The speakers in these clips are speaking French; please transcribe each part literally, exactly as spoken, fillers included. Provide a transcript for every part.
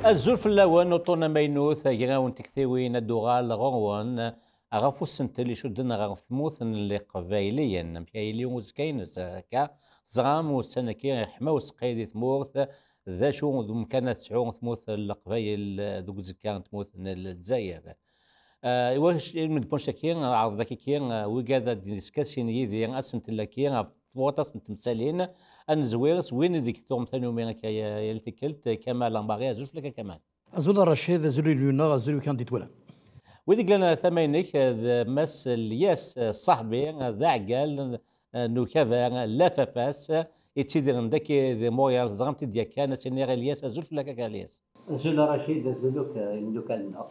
الزول في اللون وطونا مينوث غاون تكثيوين الدغال غون أغافو السنتلي شدنا غاف ثموث اللي قبايليا مشايلي وزكاين كا زغام وسنكي حما وسقيدي ثموث ذا شو ذم كانت سعون ثموث القبايل ذوك زكان ثموث الجزائر. آه، واش من بونشاكين عرض ذاك كين وكذا ديسكاسين يدي اسنت لكين فوطاس تمثالين انزويرس وين ديك توم ثاني يومين يلتكلت كمال باغي زوج لك كمان أزول رشيد أزول ليونا أزول كان ديتولا. وذيك لنا ثمانيك مس الياس صاحبي ذا عقال نو كذا لافافاس يتسيدر عندك ذي مويال زغمت ديال كان سنيغ الياس ازول لك كالياس أزول رشيد أزولك يندوكالنا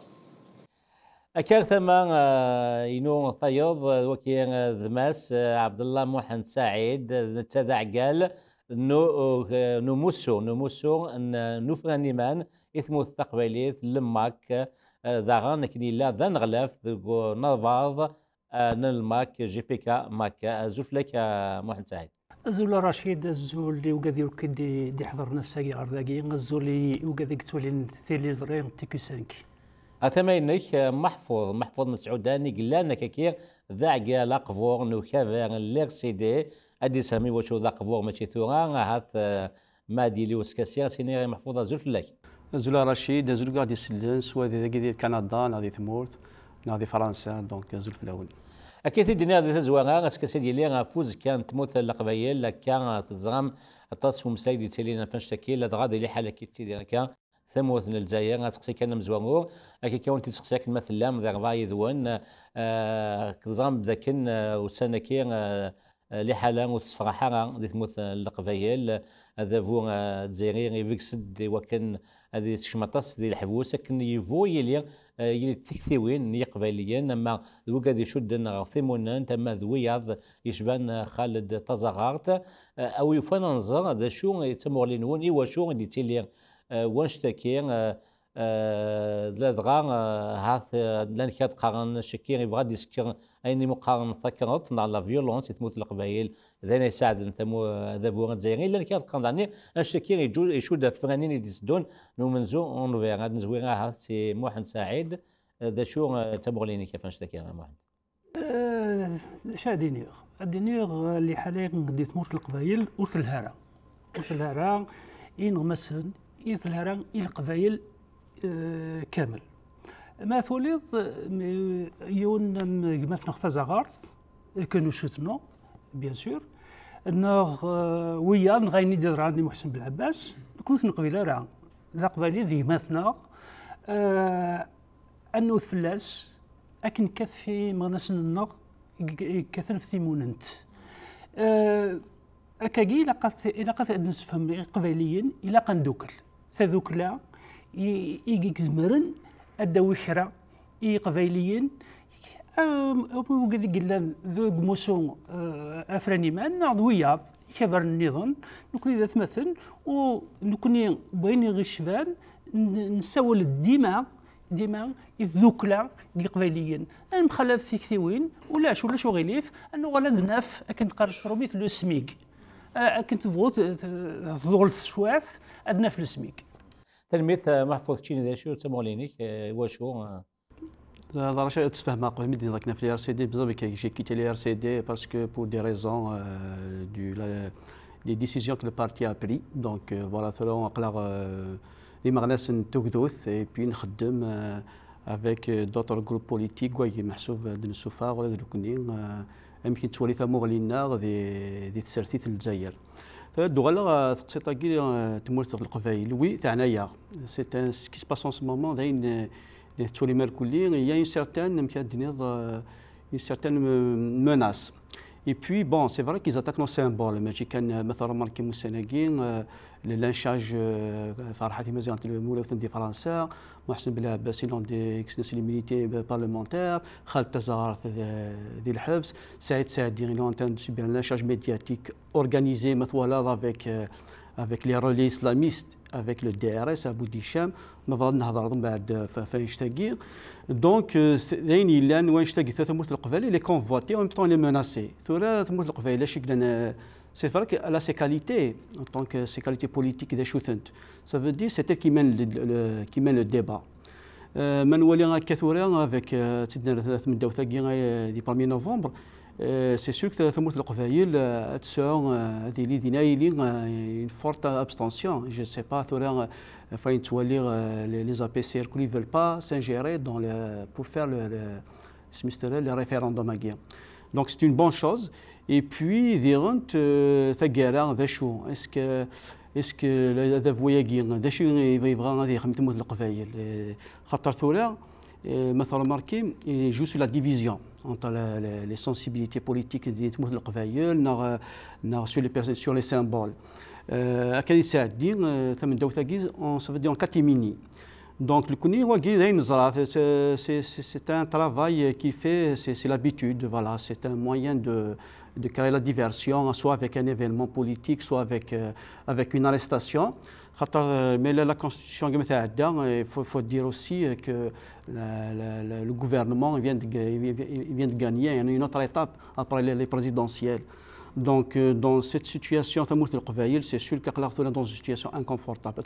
أكان ثما ينو ثيوض وكي ذماس عبد الله محمد سعيد نتذا عقال نو نموسو نموسو نوفراني مان إثمو الثقبليث لماك ذا غان كني لا ذا نغلاف ذو نافاض نلماك جي بي كا ماك زوفلك محمد سعيد. الزول رشيد الزول اللي وقاذي وكدي دي حضرنا الساقي عرضاقي الزول اللي وقاذي كتولين ثيلي ضرين تيكو سانكي. أثمينك محفوظ محفوظ مسعوداني قلنا كيكي ذا عقال أقفور نو كافر ليرسيدي أدي سامي وشو ذا قفور ماشي ثورا هاث ما دي لي وسكاسيا سينيغي محفوظة زول لك. زول رشيد زول قاعد يسلن سوا ذي ذي كندا نادي ثمورت نادي فرنسا دونك زول في الأول. أكيد الدنيا ذي تزواغا اسكاسي ديالي فوز كان تموت القبايل كان تزغم التصف مسايد تسالينا فنشتكي لا غادي لي حالة كي تيدير كان ثموت الجزائر غتسقسي كان مزوانور هكا كون تسقسيك مثلا ذا غاي ذوان كزام ذاكن وسنكي لحاله وتصفرحها دي تموت القبايل هذا فو الجزائري فيكسد وكان هذه شمطاس ديال الحبوس كن يفو يلي يلي تكثيوين يقباليين اما ذوك هذه شد ثيمونان تما ذوياض يشبان خالد تزغارت او يفان ننظر هذا شو يتمولين ايوا شو اللي تيلي وانشتكي لا دغا هاث لان كاد قارن شكي يبغى ديسكر ايني مقارن ثكرت على لا فيولونس تموت القبائل ذانا يساعد نتمو ذا بوغ الجزائري لان كاد قارن الشكي يشود فرانين يدسدون نو منزو اون فيغا نزويغا ها سي محمد سعيد ذا شو تبغليني كيف نشتكي انا محمد شادينيغ الدينيغ اللي حاليا قد تموت القبائل وث الهرا وث الهرا ينغمسن يث الهرا القبائل آه كامل ما ثوليض يون مثلا خفاز غارث كانوا شتنا بيان سور نغ ويا نغيني دير عندي محسن بالعباس كنت نقبيله راه ذا قبالي ذي مثنا آه انه فلاس اكن كفي مغنس النغ كثر في ثيموننت آه اكاكي الى قات الى قات نسفهم قباليين الى قندوكل فذوك لا يجيك زمرن الدوي شرا اي قبايليين وقد قلنا ذوق موسو افراني مان عضويات كبر النظام نكون اذا تمثل ونكون بين غشبان نسول الدماء ديما الذوكلا ديال قبايليين انا مخلف في كثيوين ولا شو ولا شو غيليف انه ولا ناف كنت قارش روميت لو سميك كنت بغوت ضغل سواث ادنا في السميك تلميذ محفوظ تشيني ذا شو تمولينيك واشو لا لا شيء تفهم قبل مدينة راكنا في الار سي دي بزاف كي كيتي الار سي دي باسكو بور دي ريزون دو لي ديسيزيون كو لو بارتي ا بري دونك فوالا ثلو نقلق ديما غناس نتوكدوث اي بي نخدم افيك دوطر جروب بوليتيك واي محسوب د السفا ولا دوكني يمكن تولي ثمو لينا دي دي تسرتيت الجزائر الدوغالا تقصيطاكي تمورت القبائل وي تاعنايا سي ان سكي سباس ان سو مومون داين تولي مال كلي يا اون سيرتان يمكن دينيض اون سيرتان مناس اي بوي بون سي فري كيز اتاك نو سيمبول ماشي كان مثلا ماركي موساناكين لانشاج فرحتي مزيان المولى دي فرنسا محسن بالعباسي لون دي اكسنسي ميليتي بارلمونتير خالد تزارت ديال الحبس سعيد سعد ديال لون تان سوبير لانشاج ميدياتيك اورغانيزي مثلا افيك avec les relais islamistes, avec le D R S à Boudichem, ما بغا نهضر بعد فاش تاكي دونك داين يلان وين تاكي ثموت القبائل لي كونفواتي اون طون لي مناسي ثورا ثموت القبائل شي كنا c'est vrai qu'elle a ses qualités en tant que ses qualités politiques des shootent. Ça veut dire c'est elle qui mène le, le qui mène le débat. من ولي كثورا avec تدنا ثمانية وثلاثين دي premier novembre c'est sûr que ثموت القبائل تسعون هذه اللي دينايلي une forte abstention. Je sais pas ثورا فاين تولي les A P C R qui veulent pas s'ingérer dans le pour faire le le, le référendum à guerre. Donc c'est une bonne chose. Et puis, diront, ta guerre, d'achou, est-ce que, est-ce que la voyager, d'achou, il va y avoir des remises de l'Aqvaïl. Khatartoula, مثلا remarqué, il joue sur la division entre la, la, les sensibilités politiques des l'Aqvaïl, sur les sur les symboles. À quel ça dire, ça me doit ça veut dire en catimini. Donc, le Kouni, c'est un travail qui fait, c'est l'habitude, voilà, c'est un moyen de, de créer la diversion, soit avec un événement politique, soit avec, euh, avec une arrestation. Mais là, la Constitution, il faut, faut dire aussi que la, la, la, le gouvernement vient de, vient de gagner une autre étape après les, les présidentielles. Donc, euh, dans cette situation, c'est sûr que est dans une situation inconfortable.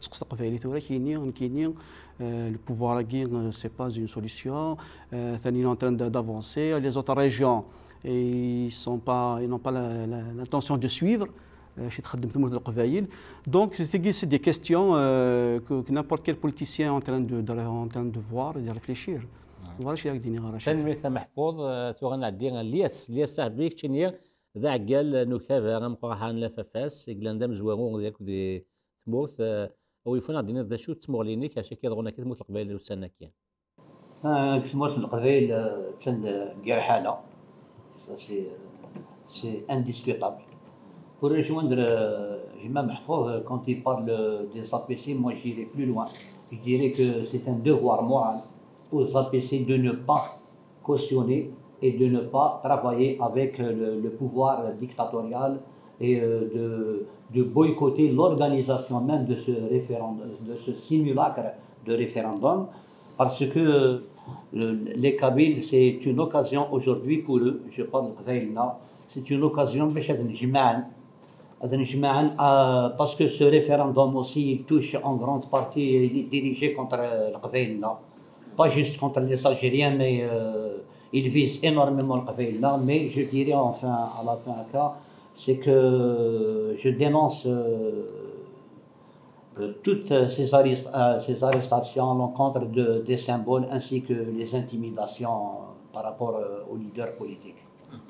Euh, le pouvoir à guerre, ce n'est pas une solution. Euh, ils sont en train d'avancer. Les autres régions, ils n'ont pas l'intention de suivre. Donc, c'est des questions euh, que, que n'importe quel politicien est en train de, de, en train de voir et de réfléchir. Voilà ce qu'il y a. تنمية محفوظ ثوغنا عدينا الياس الياس صاحبي كتشنيا ذا عقال نكافة غمقرحان لافافاس إقلاندام زواغو ديالك دي تموت ويفون عدينا ذا شو تمغليني كاشي كيضغونا كي تموت القبائل وسانا كيان. تموت القبائل تند كاع حالة سي سي انديسكوتابل. Pour rejoindre Imam Mahfouz, quand il parle des A P C, moi j'irai plus loin. Je dirais que c'est un devoir moral aux A P C de ne pas cautionner et de ne pas travailler avec le, le pouvoir dictatorial et de, de boycotter l'organisation même de ce référendum, de ce simulacre de référendum, parce que les Kabyles, c'est une occasion aujourd'hui pour eux, je parle de là, c'est une occasion pour parce que ce référendum aussi il touche en grande partie, il est dirigé contre le Qabaïlna, pas juste contre les Algériens, mais euh, il vise énormément le Qabaïlna. Mais je dirais enfin à la fin cas, c'est que je dénonce euh, toutes ces, arrest euh, ces arrestations à l'encontre de, des symboles ainsi que les intimidations par rapport euh, aux leaders politiques.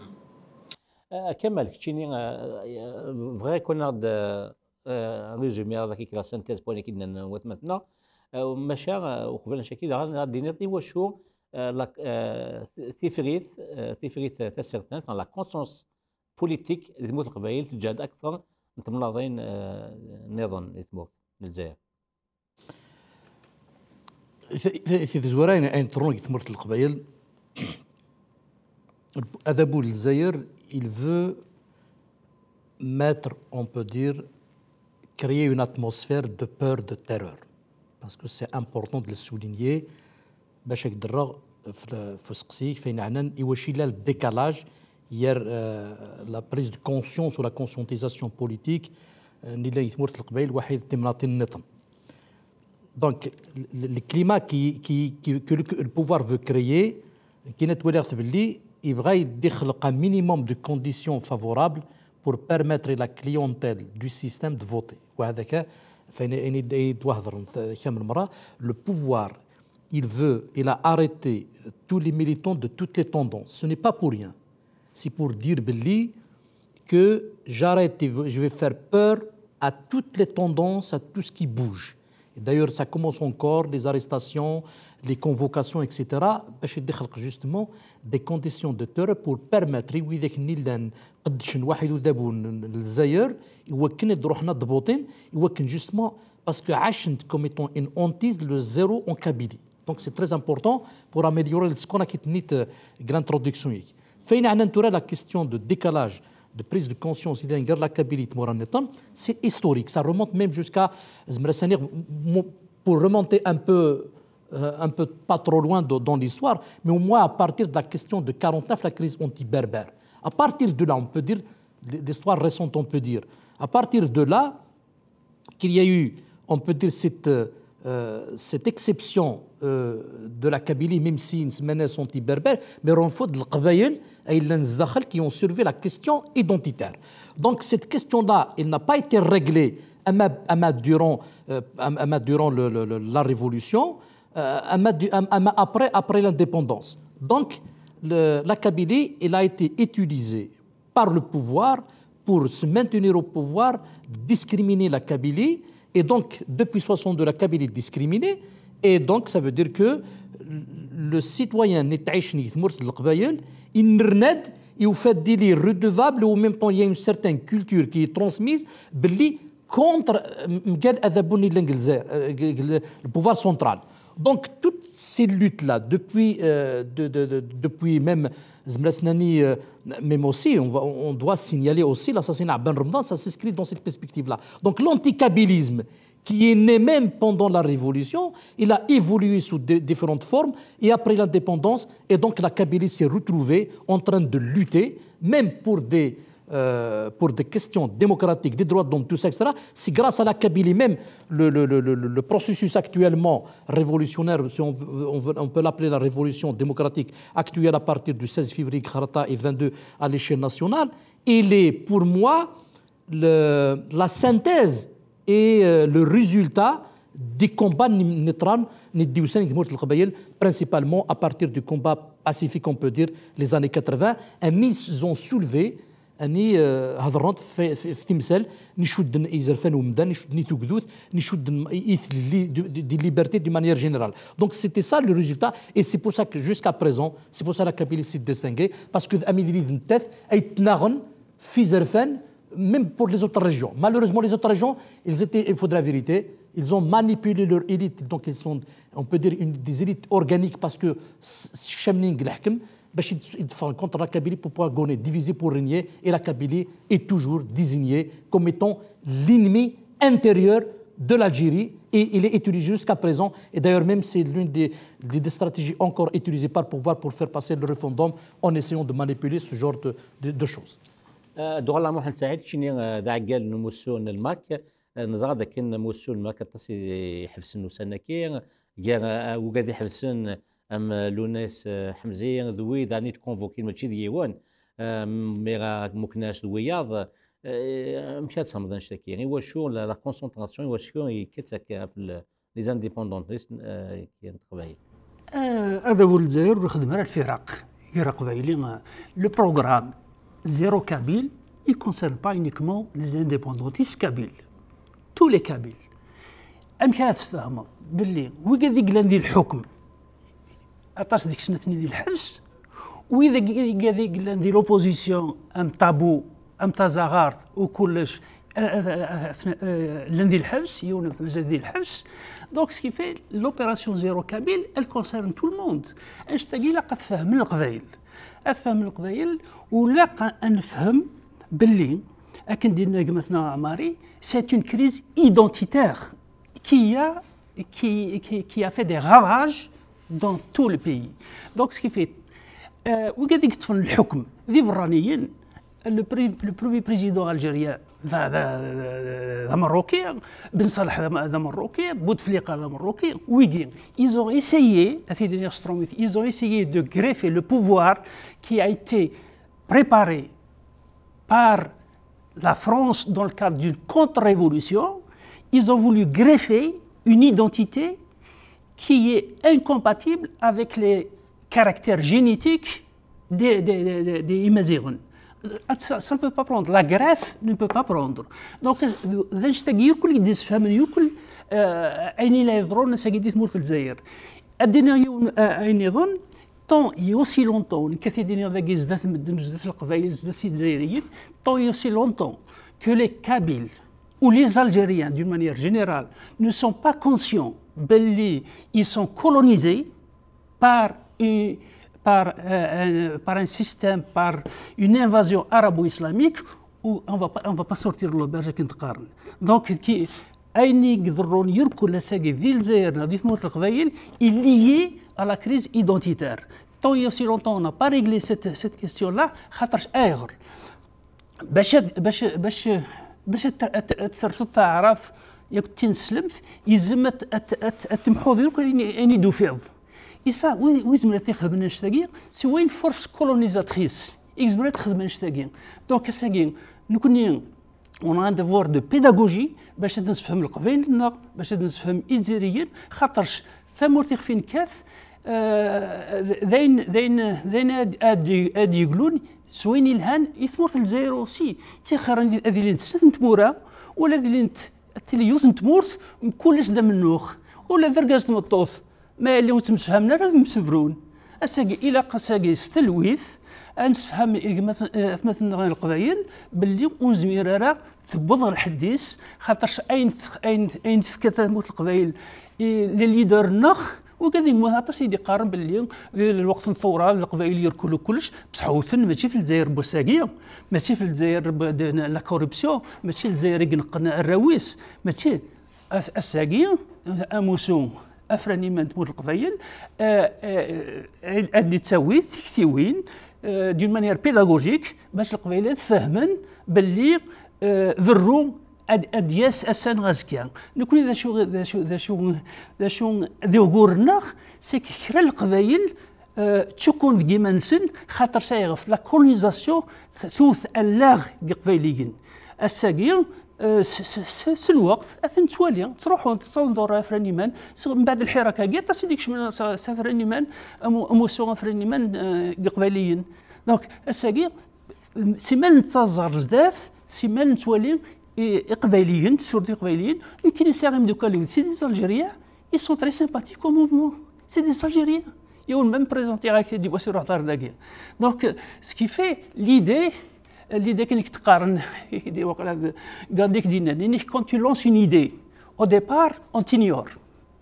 كمال كتشيني فغي كنا ريزومي هذاك كلا سانتيز بوين كنا وثمثنا ماشا وقبل شكي غادي نعطي واشو ثيفريث ثيفريث تسرتان لا كونسونس بوليتيك لثموت القبائل تجاد اكثر من تملاضين نظام لثموت للجزائر. في زوارين اين ترون ثموت القبائل هذا بول الجزائر il veut mettre, on peut dire, créer une atmosphère de peur, de terreur. Parce que c'est important de le souligner. باش يقدر في سقسي فين عنان يوشي لا الديكالاج ير لا بريز دو كونسيونس ولا كونسيونتيزاسيون بوليتيك اللي يثمرت القبائل واحد تمناطي النظام. دونك الكليما كي كي كي البوفوار فو كريي كي نتولي باللي il va يخلق un minimum de conditions favorables pour permettre à la clientèle du système de voter. وهذاك فين يتوهضر كم مرة le pouvoir il veut il a arrêté tous les militants de toutes les tendances. Ce n'est pas pour rien. C'est pour dire باللي que j'arrête je vais faire peur à toutes les tendances, à tout ce qui bouge. D'ailleurs, ça commence encore, les arrestations, les convocations, et cetera. باش يدخلق justement des conditions de terreur pour permettre وذاك النيل قدش واحد ودابو للجزائر يوكن روحنا ضبوطين يوكن justement parce que عاشنت comme étant une hantise le zéro en Kabylie. Donc c'est très important pour améliorer ce qu'on a qui tenit l'introduction. فين عندنا نتورا la question de décalage de prise de conscience de la Kabylie, c'est historique. Ça remonte même jusqu'à, pour remonter un peu, un peu pas trop loin dans l'histoire, mais au moins à partir de la question de quarante-neuf, la crise anti-berbère. À partir de là, on peut dire, l'histoire récente, on peut dire, à partir de là, qu'il y a eu, on peut dire, cette, euh, cette exception euh, de la Kabylie, même si une menace anti-berbère, mais on faut de l'Qbaïl et l'Nzdakhl qui ont surveillé la question identitaire. Donc cette question-là, elle n'a pas été réglée à ma, à ma durant, euh, à ma durant le, le, le, la Révolution, euh, à ma, à ma, après, après l'indépendance. Donc le, la Kabylie, elle a été utilisée par le pouvoir pour se maintenir au pouvoir, discriminer la Kabylie, et donc depuis soixante-deux, la Kabylie est discriminée, et donc ça veut dire que le citoyen n'est pas il n'est et au fait qu'il est redevable, ou en même temps il y a une certaine culture qui est transmise contre le pouvoir central. Donc toutes ces luttes-là, depuis, euh, de, de, de, depuis même Zmlasnani, euh, même aussi, on, va, on doit signaler aussi l'assassinat Ben Ramadan, ça s'inscrit dans cette perspective-là. Donc l'anticabylisme, qui est né même pendant la Révolution, il a évolué sous de, différentes formes, et après l'indépendance, et donc la Kabylie s'est retrouvée en train de lutter, même pour des... Euh, pour des questions démocratiques, des droits de l'homme, tout ça, et cetera. C'est grâce à la Kabylie même, le, le, le, le processus actuellement révolutionnaire, si on, on, on peut l'appeler la révolution démocratique actuelle à partir du seize février Kharata et vingt-deux à l'échelle nationale, il est pour moi le, la synthèse et euh, le résultat des combats principalement à partir du combat pacifique, on peut dire, les années quatre-vingts, et ils ont soulevé أني هضرت في في تمثال نشد إزرفان ومدان نشد نيتو قدوث نشد إث دي ليبرتي دي مانيير جينيرال. Donc c'était ça le résultat et c'est pour ça que jusqu'à présent c'est pour ça la Kabylie s'est distinguée parce que أميدلي دنتث أي تناغن في زرفان même pour les autres régions. Malheureusement les autres régions ils étaient, il faut de la vérité, ils ont manipulé leur élite, donc ils sont, on peut dire, une, des élites organiques parce que Chemning l'Hakem باش يدفع contre la Kabylie pour pouvoir gagner, diviser pour régner, et la Kabylie est toujours désignée comme étant l'ennemi intérieur de l'Algérie, et il est utilisé jusqu'à présent, et d'ailleurs même c'est l'une des, des, des stratégies encore utilisées par le pouvoir pour faire passer le référendum en essayant de manipuler ce genre de, de, de choses. دوغلا محمد سعيد شنو ذا قال نموسون الماك نزغا ذاك نموسون الماك تصي حفسن وسنكي قال وقاد يحفسن ام لوناس حمزي ذوي ذاني تكونفوكي ماشي ديوان مي مكناش دوياض مشات صمدان شتاكي غير واش لا كونسونطراسيون واش شكون كتاك في لي زانديبوندونتيست كي قبايل هذا هو الجزائر يخدم على الفرق فرق قبايلي لو بروغرام زيرو كابيل il concerne pas uniquement les indépendantistes kabyles tous les kabyles ام كانت تفهموا باللي وقاد يقلان ديال الحكم عطاش ديك السنه ديال الحبس واذا قال يقلان ديال لوبوزيسيون ام طابو ام تزاغارت وكلش لان ديال الحبس يونا في مزال ديال الحبس دونك سكي في لوبيراسيون زيرو كابيل ال كونسيرن تو الموند اش تاقي لا قد فهم من القبائل افهم القبائل ولا نفهم باللي اكن ديالنا مثلا عماري سي اون كريز ايدونتيتير كي كي كي a fait des ravages dans tout le pays. Donc ce qui fait وقاعد يكتفن الحكم ذي برانيين لو برومي بريزيدون الجيريان ذا مروكي بن صالح ذا مروكي بوتفليقه ذا مروكي ويغي ils ont essayé ils ont essayé de greffer le pouvoir qui a été préparé par la France dans le cadre d'une contre-révolution. Ils ont voulu greffer une identité qui est incompatible avec les caractères génétiques des, des, des, des Imazighen. Ça, ça ne peut pas prendre. La greffe ne peut pas prendre. Donc, il y a أين لا يضرون سجدي ثمور في الجزائر. الدنيا أين يظن tant et aussi longtemps كثير دنيا ذاك زدت مدن زدت القبائل زدت الجزائريين tant et aussi longtemps que les Kabyles ou les Algériens d'une manière générale ne sont pas conscients qu'ils sont colonisés par, une, par, euh, par un système, par une invasion arabo-islamique, où on va pas, on va pas sortir de l'auberge كي نتقارن. Donc qui أين يقدرون يركوا لساقي ذي الجزائر نادي ثمور القبائل est lié à la crise identitaire. Tant et aussi longtemps on n'a pas réglé cette, cette question-là, خاطرش آخر باش باش باش باش تسرسل تعرف ياك تنسلمت يلزم تمحو ذوك اني دوفيض. Et ça, oui, oui, je me l'ai fait نشتاقي سوى une force colonisatrice. Ils me l'ai نشتاقي. Donc ساقي نكوني on a un devoir de pédagogie باش نفهم القبائل باش نفهم الجزائريين خاطرش ثمورتي فين كاث ذين ذين ذين ادي ادي يقولون سوين الهان يثمر في الجزائر وسي تيخر هذه اللي نتمورا ولا اللي انت التليوث نتمورت كلش دم النوخ ولا ذرقاز تمطوث ما اللي تمسفهمنا راه مسفرون اساقي الى قساقي ستلويث نسفهم مثلا القبائل باللي ونزمير راه ثبض الحديث خاطرش اين اين اين تفكى ثموت القبائل لليدر النخ وكذا مهاطة سيدي قارن باللي الوقت الثورة القبائل يركلوا كلش بصح وثن ماشي في الجزائر بوساقية ماشي في الجزائر لا كوربسيون ماشي الجزائر يقنقنا الراويس ماشي الساقية اموسون افراني من تموت القبائل ادي تساوي كثيوين دون مانيير بيداغوجيك باش القبائل تفهمن باللي ذرو ادياس اسان غازكيا نكون ذا شو ذا شو ذا شو ذا شو ذي وقورنا سي كرا القبايل تكون كيما نسن خاطر سايغف لا كولونيزاسيون ثوث اللاغ قبايليين الساقي في الوقت اثن توالي تروحوا تصوندوا فراني مان من بعد الحركه كاع تسيديكش من سافراني مان اموسو فراني مان قبايليين دونك الساقي سيمان نتزر بزاف سيمان نتوالي قبايليين سورتي قبايليين يمكن يساهم دوكا سي دي الجيريان ils sont très sympathiques au mouvement c'est des Algériens ils ont même présenté avec des voitures à tard d'aguerre donc ce qui fait l'idée l'idée كانك تقارن يدي وقلا قال ديك دينا انك quand tu lances une idée au départ on t'ignore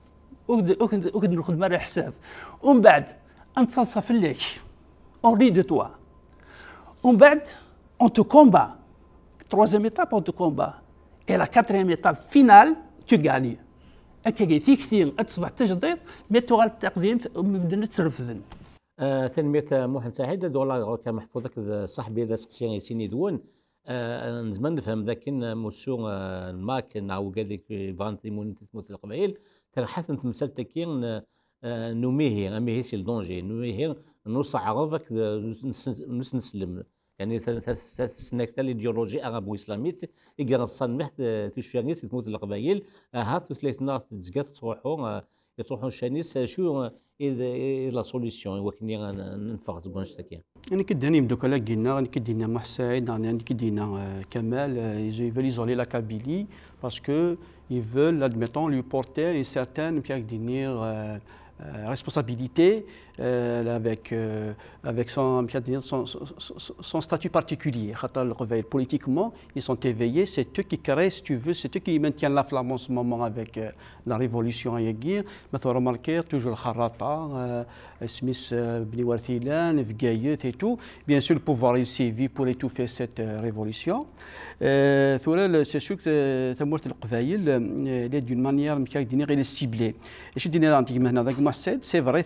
وكد ناخذ مرة حساب ومن بعد انت تصف لك on rit de toi ومن بعد on te combat. Troisième étape, on te combat. Et la quatrième étape finale, tu gagnes. أكيد في كثير أتصبح تجديد ميتوغا التقديم مبدنا ترفضن. تنمية محمد سعيد دولا كان محفوظك صاحبي ذا سقسيان سيني دون نزمان نفهم ذاك موسو الماك نعاو قال لك فانتي مونيتي تمثل القبائل تنحث نتمثل تكين نوميه اميه سي الدونجي نوميه نصعرفك نس نسلم يعني سنكتا الايديولوجي ارابو اسلاميت يقرصن محت تشانيس تموت القبائل هاث ثلاث نار تزقات تروحوا يروحوا الشانيس شو اذا لا سوليسيون وكني ننفق زبونش تاكين يعني كداني مدوكا لا قلنا كدينا محسن يعني كدينا كمال ils veulent isoler la Kabylie parce que ils veulent admettons lui porter une certaine pierre dire Euh, responsabilité euh, avec, euh, avec son, son, son, son statut particulier. Politiquement, ils sont éveillés, c'est eux qui créent, si tu veux, c'est eux qui maintiennent la flamme en ce moment avec euh, la révolution à Yagir. Mais tu as remarqué, toujours le Kharata, Smith, Bni Warthilan, Vgayet et tout. Bien sûr, le pouvoir il sévit pour étouffer cette euh, révolution. Euh, c'est sûr que Tamourt el-Qbaïl est d'une manière il est ciblé. Et je dis c'est vrai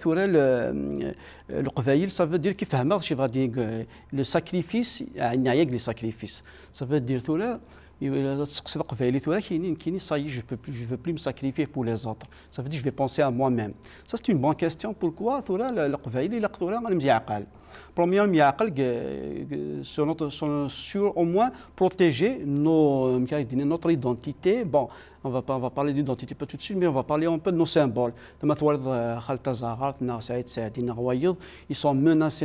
le Qbaïl ça veut dire qu'il fait le sacrifice il y a les sacrifices ça veut dire tout là ça y est, je ne veux, veux plus me sacrifier pour les autres. Ça veut dire que je vais penser à moi-même. Ça, c'est une bonne question. Pourquoi le Qbaïl il est premièrement, sur, notre, sur au moins protéger nos, notre identité. Bon, on va, on va parler d'identité pas tout de suite, mais on va parler un peu de nos symboles. Ils sont menacés,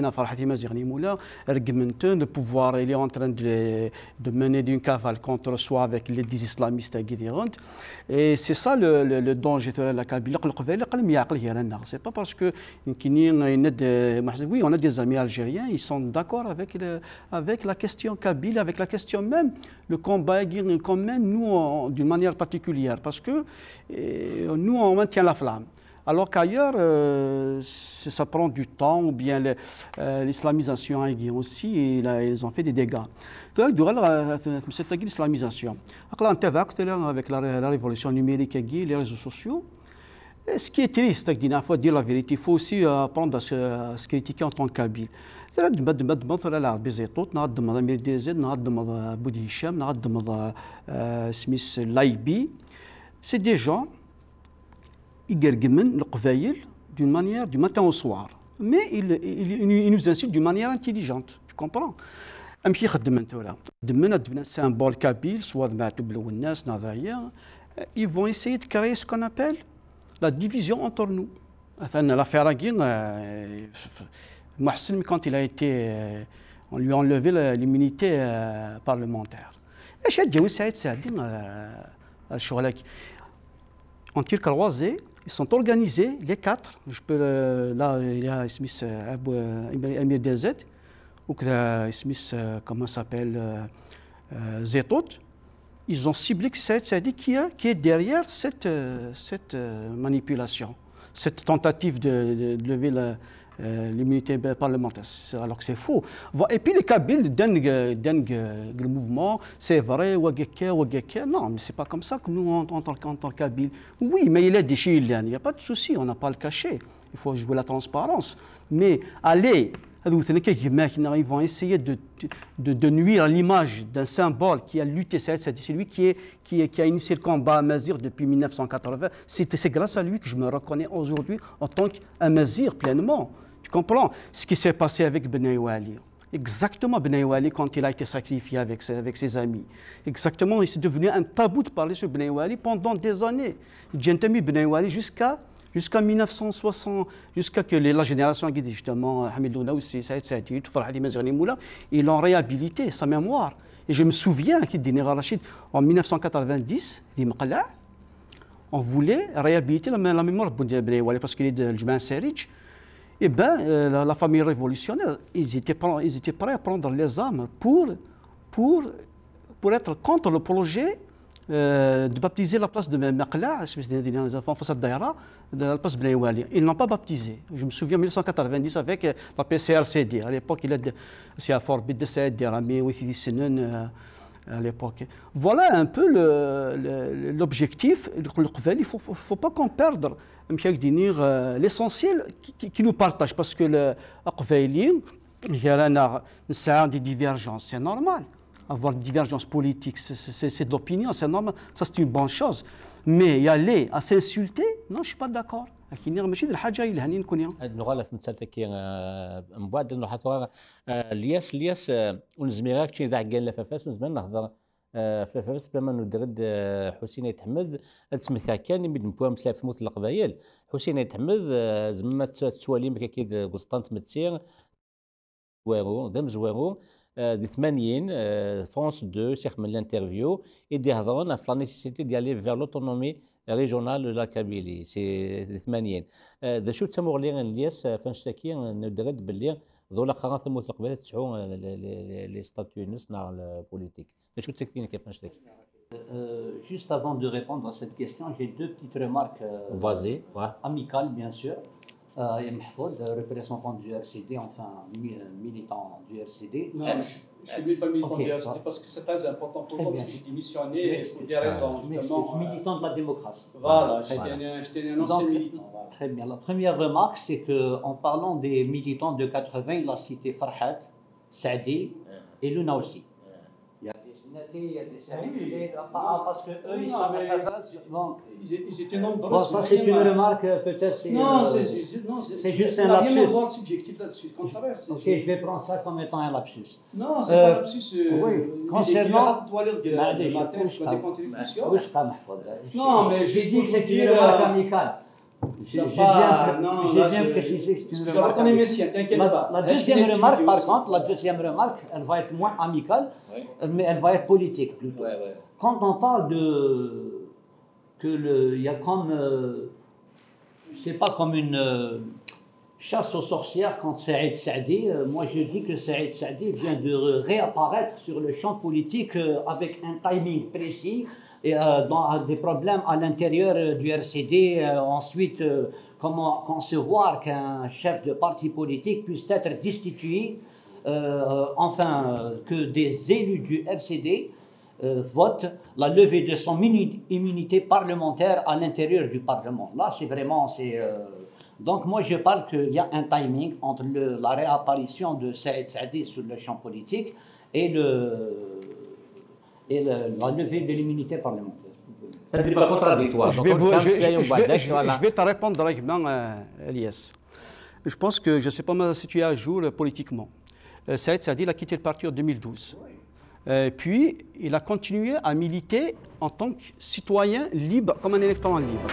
le pouvoir il est en train de, de mener d'une cavale contre soi avec les islamistes. Et c'est ça le, le, le danger de la Kabylie. C'est pas parce que oui, on a des amis algériens, ils sont d'accord avec, avec la question kabyle, avec la question même, le combat qu'on mène, nous, d'une manière particulière, parce que eh, nous, on maintient la flamme. Alors qu'ailleurs, euh, ça prend du temps, ou bien l'islamisation euh, aussi, et là, ils ont fait des dégâts. Donc, l'islamisation. Avec la, la révolution numérique, les réseaux sociaux, et ce qui est triste, il faut dire la vérité, il faut aussi apprendre à se, à se critiquer en tant qu'habile. C'est des gens d'une manière du matin au soir, mais ils, ils, ils nous incitent d'une manière intelligente, tu comprends? C'est un symbole kabyle, soit ils vont essayer de créer ce qu'on appelle la division entre nous. L'affaire Aguin, Mohsen, quand il a été, on lui a enlevé l'immunité parlementaire. Et chez Djaoui Saïd Saadin, en tir croisé, ils sont organisés, les quatre. Je peux, là, il y a Smith Amir Delzed, ou Smith, comment ça s'appelle, Zetot. Ils ont ciblé Saïd Saadi qui, qui est derrière cette, cette manipulation, cette tentative de, de, de lever l'immunité parlementaire, alors que c'est faux. Et puis les Kabyles, le mouvement, c'est vrai, Ouageke, Ouageke. Non, mais ce n'est pas comme ça que nous, en, en, en tant que Kabyles. Oui, mais il est déchiré, il n'y a pas de souci, on n'a pas à le cacher. Il faut jouer la transparence. Mais allez, ils vont essayer de, de, de nuire à l'image d'un symbole qui a lutté, c'est lui qui, est, qui, est, qui a initié le combat à Mazir depuis mille neuf cent quatre-vingts. C'est grâce à lui que je me reconnais aujourd'hui en tant qu'Amazir pleinement. Tu comprends ce qui s'est passé avec Benaï Wali? Exactement, Benaï Wali, quand il a été sacrifié avec ses, avec ses amis. Exactement, il s'est devenu un tabou de parler sur Benaï Wali pendant des années. Gentami Benaï Wali jusqu'à jusqu'à mille neuf cent soixante, jusqu'à que la génération qui dit justement Hamidou Naoussi, Saïd Saïd, Farhadi Mazrani Moula, ils l'ont réhabilité, sa mémoire. Et je me souviens qu'il dit Nera Rachid en mille neuf cent quatre-vingt-dix, dit Mqala, on voulait réhabiliter la, la mémoire de Benaï Wali parce qu'il est de Jman Serich. Eh bien, euh, la, la famille révolutionnaire, ils étaient, ils étaient prêts à prendre les armes pour, pour, pour être contre le projet euh, de baptiser la place de Maqla, de la place de Benaï Wali. Ils n'ont pas baptisé. Je me souviens en mille neuf cent quatre-vingt-dix avec la P C R C D. À l'époque, il y a Fort Bid de Saïd, Derami, Withidi Senen, à l'époque. Voilà un peu l'objectif. Il ne faut, faut pas qu'on perde l'essentiel qui, qui nous partage, parce que le il y a des divergences, c'est normal. Avoir des divergences politiques, c'est de l'opinion, c'est normal, ça c'est une bonne chose. Mais y aller à s'insulter, non, je ne suis pas d'accord. ماشي الحاجه اللي هاني نكون يوم نغالا في نسالتك من بعد نروح الياس الياس ونزميراك شي ذا كان لفافاس ونزمان نهضر في لفافاس بلا ما ندرد حسين يتحمد تسميتها كان يمد نبوها مسلا في موت القبايل حسين يتحمد زعما تسوالي مكا كي قسطان تمتسير زوارو دام زوارو دي ثمانين فرانس دو سيخ من الانترفيو يدي هضرون في لا نيسيتي ديالي فير لوتونومي ريجونال لا كابيلي سي ثمانين ذا شو تمور لي الياس فنشتكي ندرد باللي ذولا قرا ثم القبائل تسعو لي ستاتيو نص نار البوليتيك ذا شو تسكتين كيف نشتكي. Juste avant de répondre à cette question, j'ai deux petites remarques Vas-y, ouais. amicales bien sûr. Euh, Mahfoud, représentant du R C D, enfin militant du R C D. Non, ex. Je ne suis pas militant okay, du R C D parce que c'est très important pour moi, parce que j'ai démissionné pour des raisons justement. Militant de la démocratie. Voilà, j'étais un ancien militant. Voilà. Très bien. La première remarque, c'est qu'en parlant des militants de quatre-vingts, il a cité Farhat, Saadi et Luna aussi. Il y a des il y a des Saïd, parce que eux, ils sont bon. Ils étaient nombreux. Bon, ça, c'est une remarque, peut-être. Non, c'est juste un lapsus. Ça n'a rien à voir subjectif là-dessus, au contraire. Ok, je vais prendre ça comme étant un lapsus. Non, c'est pas un lapsus. Oui, concernant. Le matin, je fais des contributions. Oui, je t'en Non, mais j'ai dit que c'est une remarque amicale. J'ai bien, bien précisé que c'est une remarque. Je reconnais mes siens, t'inquiète pas. La deuxième remarque, par contre, la deuxième remarque, elle va être moins amicale, mais elle va être politique plutôt. Ouais, ouais. Quand on parle de que le, il y a comme, euh, c'est pas comme une euh, chasse aux sorcières quand Saïd Saadi. Euh, moi, je dis que Saïd Saadi vient de réapparaître sur le champ politique euh, avec un timing précis. Et, euh, dans des problèmes à l'intérieur euh, du R C D, euh, ensuite euh, comment concevoir qu'un chef de parti politique puisse être destitué, euh, enfin, euh, que des élus du L C D euh, votent la levée de son immunité parlementaire à l'intérieur du Parlement. Là, c'est vraiment... c'est euh, donc moi, je parle qu'il y a un timing entre le, la réapparition de Saïd Saadi sur le champ politique et, le, et le, la levée de l'immunité parlementaire. Ça n'est pas contradictoire. Je vais, vous, je, je, je, je, vais, je, je vais te répondre directement, euh, Elias. Je pense que je ne sais pas si tu es à jour euh, politiquement. Euh, Saïd Saadi il a quitté le parti en deux mille douze. Euh, puis, il a continué à militer en tant que citoyen libre, comme un électeur libre.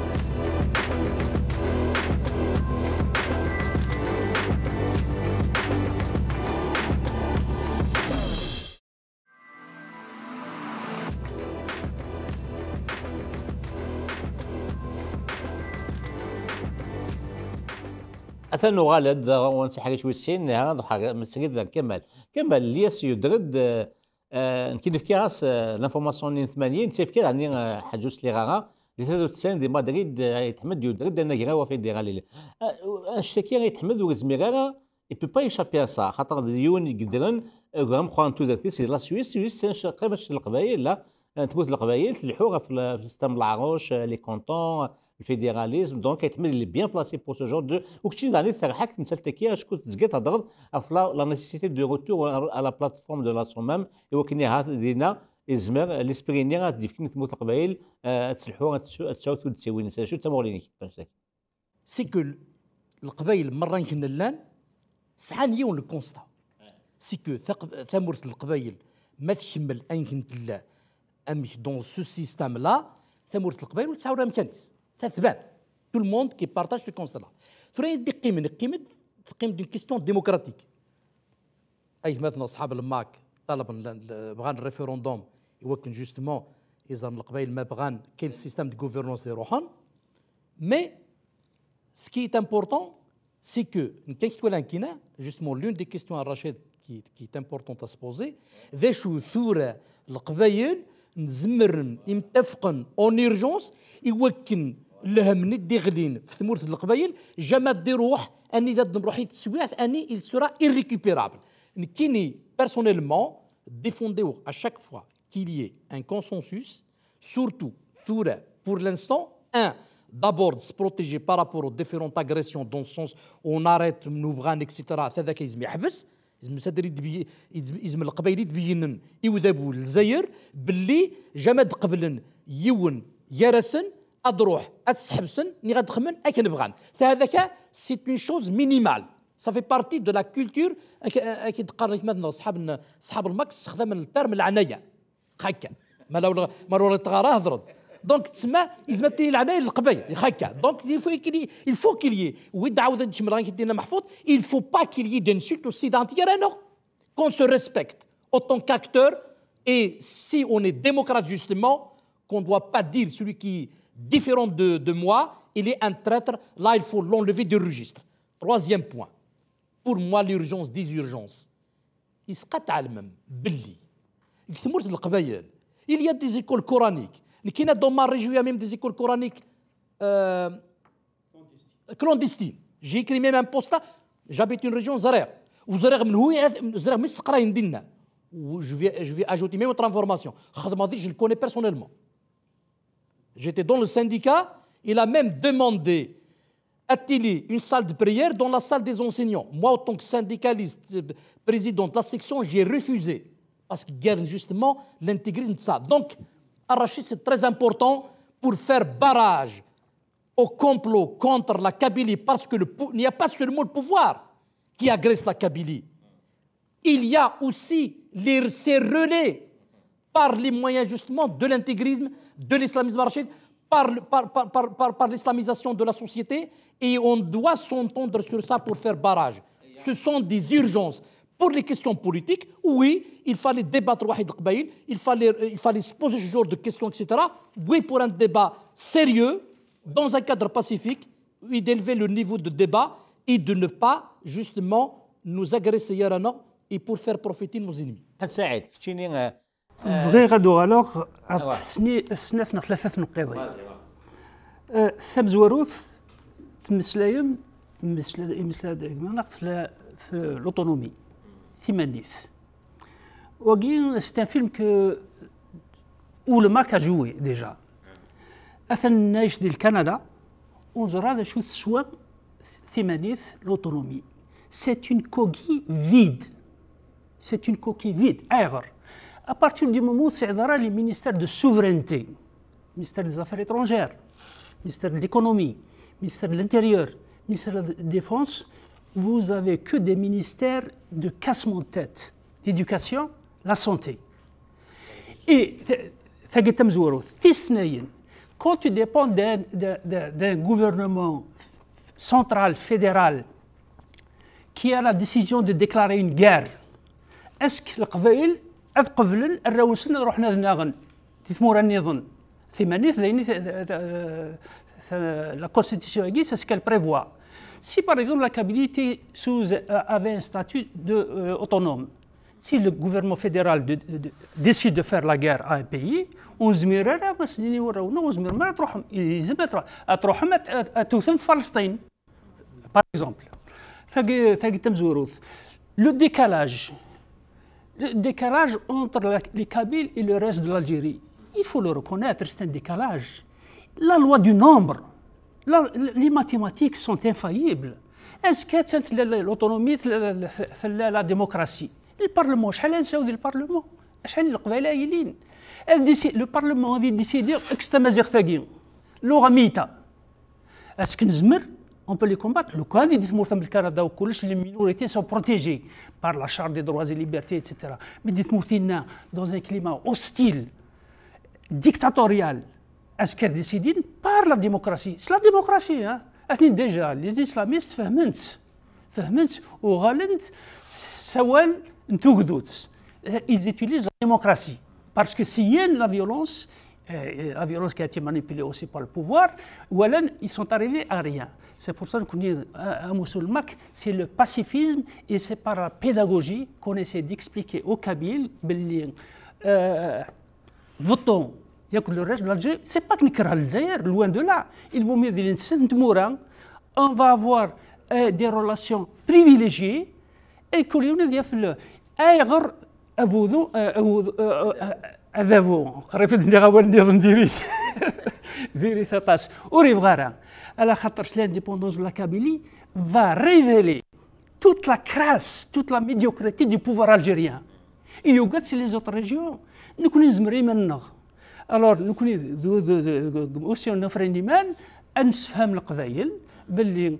أثنو غالد ونسى حاجة شوي السين هذا حاجة مسجد كمل كمل ليس يدرد نكين في كاس لانفورماسيون ثمانين تفكير يعني حجوس لي غاغا اللي ثلاثة وتسعين دي مدريد يتحمد يدرد أنا غير في دي غالي اشتكي يتحمد وزمي غاغا il peut pas échapper à ça خاطر ديون يقدرن غام خوان تو ذاك سي لا سويس سويس قيمة القبائل لا تموت القبائل تلحوها في السيستم العروش لي كونتون الفيدراليزم دونك يتمد اللي بيان بلاسي بور سو جور دو وكتشي داني ثرحك نسالتكي شكون تزكي تهضر افلا لا نيسيتي دو روتور على بلاتفورم دو لا سومام وكني هات دينا ازمر ليسبريني غادي تموت القبائل تسلحوا تساوت وتساوي شو تموليني فهمتك سي كو القبائل مره يمكن لان سعان يون الكونستا سي كو ثمرة القبائل ما تشمل ان لا امش دون سو سيستيم لا ثمرة القبائل وتساورها مكانيس تثبان تو الموند كي بارتاج سو كونستا ثري يدي قيمه قيمه قيمه دون كيستيون ديموكراتيك اي مثلا اصحاب الماك طلب بغان الريفيروندوم يوكن جوستومون اذا القبائل ما بغان كاين سيستيم دو غوفرنونس اللي يروحون مي سكي est important c'est que نتكتو لانكينا جوستومون لون دي كيستيون الرشيد كي كي est important à se poser ذا شو ثوره القبائل نزمرن متفقن اون ايرجونس يوكن لهم ندي غلين في ثمورة القبائل جما دي روح اني داد نروحي تسويات اني il sera irrécupérable كيني personnellement défendez à chaque fois qu'il y ait un consensus surtout pour l'instant un d'abord de se protéger par rapport aux différentes agressions dans le sens où on arrête نبغان et cetera هذاك يزم يحبس يزم سادر يزم القبائل تبينن يوذبوا الجزائر باللي جماد قبلن يون يرسن أدروح أتسحبسن ني غاد خمن أكن بغان فهذاك سي اون شوز مينيمال صافي بارتي دو لا كولتور اكيد قرنت مثلا صحاب صحاب الماكس استخدام الترم العنايه هكا ما لو ما لو تغارا هضرت دونك تسمى يزمتني العنايه للقبائل هكا دونك il faut qu'il y il faut qu'il y ود عاود نشمل غادي دينا محفوظ il faut pas qu'il y ait d'insultes aussi d'anti-guerre non qu'on se respecte autant qu'acteur et si on est démocrate justement qu'on ne doit pas dire celui qui différent de, de moi, il est un traître, là il faut l'enlever du registre. Troisième point, pour moi l'urgence des urgences, il se قتعلم باللي كثمرة القبائل il y a des écoles coraniques qui n'a dans ma région il y a même des écoles coraniques euh, clandestines. J'ai écrit même un post, j'habite une région Zarer, où Zarer من هو Zarer مش قراين ديننا. Je vais je vais ajouter même autre information. Je le connais personnellement. J'étais dans le syndicat, il a même demandé attirer une salle de prière dans la salle des enseignants. Moi, en tant que syndicaliste, président de la section, j'ai refusé parce qu'il gagne justement l'intégrisme de ça. Donc, Arrachid, c'est très important pour faire barrage au complot contre la Kabylie parce qu'il n'y a pas seulement le pouvoir qui agresse la Kabylie. Il y a aussi les, ces relais par les moyens justement de l'intégrisme, de l'islamisme arrachid, par, par, par, par, par, par l'islamisation de la société, et on doit s'entendre sur ça pour faire barrage. Ce sont des urgences. Pour les questions politiques, oui, il fallait débattre il fallait, il fallait se poser ce genre de questions, et cetera. Oui, pour un débat sérieux, dans un cadre pacifique, et d'élever le niveau de débat et de ne pas justement nous agresser et pour faire profiter nos ennemis. بغي غادو الوغ سني سنافنا ثلاثه نقيضين ثم زواروث تمسلايم مسلا مسلا في في l'autonomie ثمانيث وكي سي ان فيلم كو où le Mac a joué déjà. أثن نايش ديال كندا ونزرا شو تسوى ثمانيث l'autonomie. C'est une coquille vide. C'est une coquille vide. أغر. À partir du moment où c'est le ministère de souveraineté, ministère des Affaires étrangères, ministère de l'économie, ministère de l'Intérieur, ministère de la Défense, vous avez que des ministères de cassement de tête. L'éducation, la santé. Et quand tu dépends d'un gouvernement central, fédéral, qui a la décision de déclarer une guerre, est-ce que le قبائل قبل الروسن رحنا ذناغن تثمور النظام ثمانية la constitution c'est ce qu'elle prévoit. Si par exemple la Kabylie sous, avait un statut de, euh, autonome, si le gouvernement fédéral de, de, de, décide de faire la guerre à un pays, on se mire là, on se dit on se mire là, ils mettent à تروحهم à توثم فلسطين, par exemple. Le décalage, le décalage entre la, les Kabyles et le reste de l'Algérie, il faut le reconnaître, c'est un décalage. La loi du nombre, la, les mathématiques sont infaillibles. Est-ce que l'autonomie, la, la démocratie, le Parlement, شحال نساو le Parlement, شحال القبائل قايلين. Le Parlement a décidé extamazer ثاقين لغة ميتة. Est-ce que نزمر on peut les combattre. Le cas du Canada, les minorités sont protégées par la Charte des droits et libertés, et cetera. Mais dites-moi, dans un climat hostile, dictatorial, est-ce qu'elle décide par la démocratie? C'est la démocratie. Hein? Déjà, les islamistes fahment, fahment, au Galend, Sawal, Ntougdout. Ils utilisent la démocratie. Parce que s'il y a la violence, euh, la violence qui a été manipulée aussi par le pouvoir, ou alors ils sont arrivés à rien. C'est pour ça qu'on dit à Moussoul-Mac, c'est le pacifisme et c'est par la pédagogie qu'on essaie d'expliquer aux Kabyles, euh, votons, il y a que le reste de l'Algérie, c'est pas que nous loin de là. Il vaut mieux dire on va avoir euh, des relations privilégiées et que l'on dit le aïr avoudo avoudo قريت ندير غوال ندير نديري vérité passe au rivera à la l'indépendance de la Kabylie va révéler toute la crasse, toute la médiocrité du pouvoir algérien. Et c'est les autres régions. Nous connaissons maintenant. Alors, nous connaissons aussi un affrènement, un femme le قبائل باللي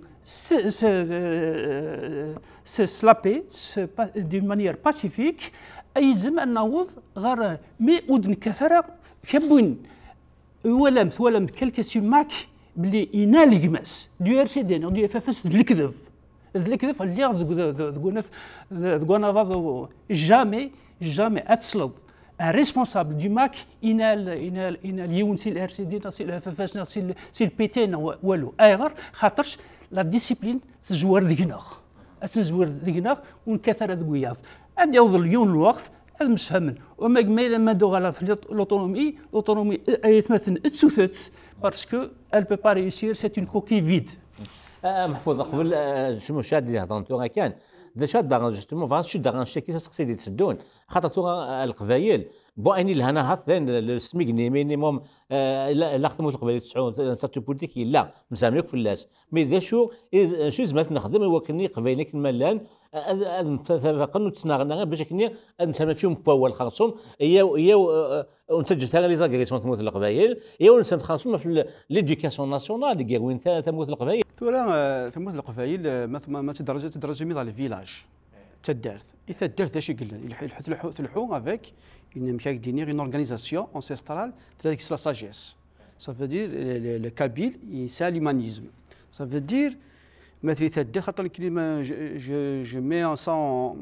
se slapper d'une manière pacifique. يلزم أن نعوض غير مي ودن كثرة كبون ولم ولم كالكسي ماك بلي ينال الجماس دو ار سي دي دو اف اس الكذب الكذب اللي تقول تقول جامي جامي اتسلط ريسبونسابل دو ماك ينال ينال ينال يونسي الار سي دي سي الاف اف اس سي سي البيتين والو ايغر خاطرش لا ديسيبلين تزوار ديكناغ تزوار ديكناغ ونكثر دقياض هاد يوصل اليوم الوقت هذا مش فهمن وما كما لما دوغ على لوتونومي لوتونومي يتمثل تسوثت باسكو elle peut pas réussir c'est une coquille vide. محفوظ قبل شنو شاد اللي هضرتو كان ذا شاد داغ جوستومون فاس شاد داغ شي كيسا سقسي دي تسدون خاطر تو القبايل بو اني لهنا هاثين السميك مينيموم لا خدموا القبايل تسعون ساتو بوليتيكي لا مساملك في اللاس مي ذا شو شو زعما نخدم هو كني قبايلك الملان فقنو تسناغنا باش كني نسمى فيهم باول خاصهم هي هي ونسجل ثاني لي زاكريسيون تموت القبايل هي ونسمى خاصهم في ليدوكاسيون ناسيونال اللي وين تموت القبايل ثورا تموت القبايل ما ما تدرج تدرج مي dans les villages تدارت اذا دارت اش قلنا تلحو افيك une une organisation ancestrale avec la sagesse. Ça veut dire le, le kabyle, c'est l'humanisme. Ça veut dire, je, je mets en, en,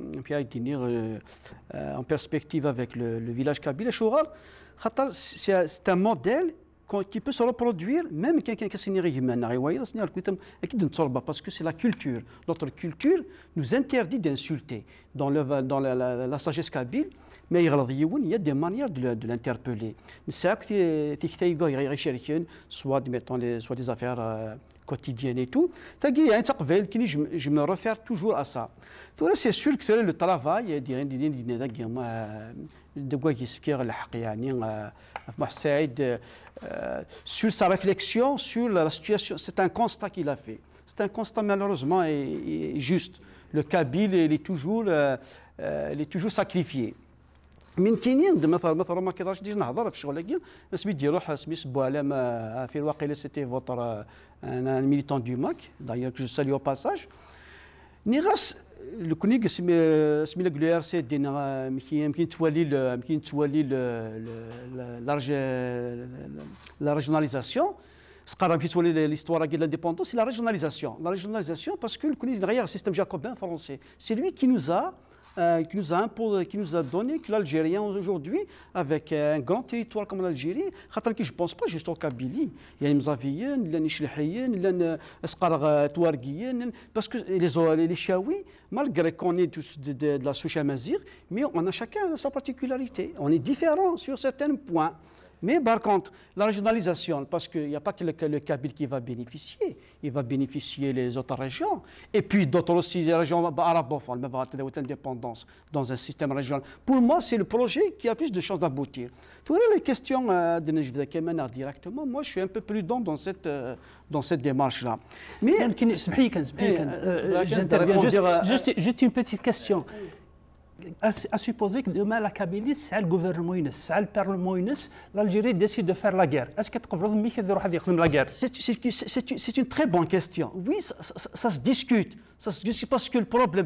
en perspective avec le, le village kabyle. C'est un modèle qui peut se reproduire même quelqu'un qui s'est parce que c'est la culture. Notre culture nous interdit d'insulter. Dans, le, dans la, la, la sagesse kabyle, mais il y a des manières de, de l'interpeller. Soit, mettons, les, soit des affaires euh, quotidienne et tout. Je me réfère toujours à ça. C'est sûr que le travail sur sa réflexion sur la situation, c'est un constat qu'il a fait. C'est un constat malheureusement et juste. Le Kabyle il est toujours, il est toujours sacrifié. من كاينين مثلا مثلا ما كيقدرش يجي نهضر في شغل كاين سميت يروح سميت سبوا على في الواقع سيتي فوتر انا ميليتون دو ماك دايوغ جو سالي او باساج ني غاس الكونيك سمي سمي لا ار سي دينا يمكن تولي يمكن تولي لا ريجوناليزاسيون سقرا يمكن تولي ليستوار ديال لانديبوندونس سي لا ريجوناليزاسيون لا ريجوناليزاسيون باسكو الكونيك غير سيستم جاكوبين فرونسي سي لوي كي نوزا Euh, qui, nous a imposé, qui nous a donné que l'Algérien aujourd'hui, avec un grand territoire comme l'Algérie, je ne pense pas juste au Kabylie. Il y a les Mzaviens, il y a les Chlihiens, il y a les Touarguiens, parce que les, les Chaouis, malgré qu'on est tous de, de, de la souche amazigh, mais on a chacun sa particularité. On est différents sur certains points. Mais par contre, la régionalisation, parce qu'il n'y a pas que le, le Kabyle qui va bénéficier, il va bénéficier les autres régions, et puis d'autres aussi, les régions arabophones, mais va avoir l'indépendance dans un système régional. Pour moi, c'est le projet qui a plus de chances d'aboutir. Tu vois, les questions de Nejvda Kemener directement, moi je suis un peu prudent dans cette, dans cette démarche-là. Mais. Juste, juste une petite question. À supposer que demain la Kabylie, c'est le gouvernement, c'est le parlement, l'Algérie décide de faire la guerre. Est-ce que tu crois la guerre? C'est une très bonne question. Oui, ça, ça, ça se discute. Ça se discute parce que le problème,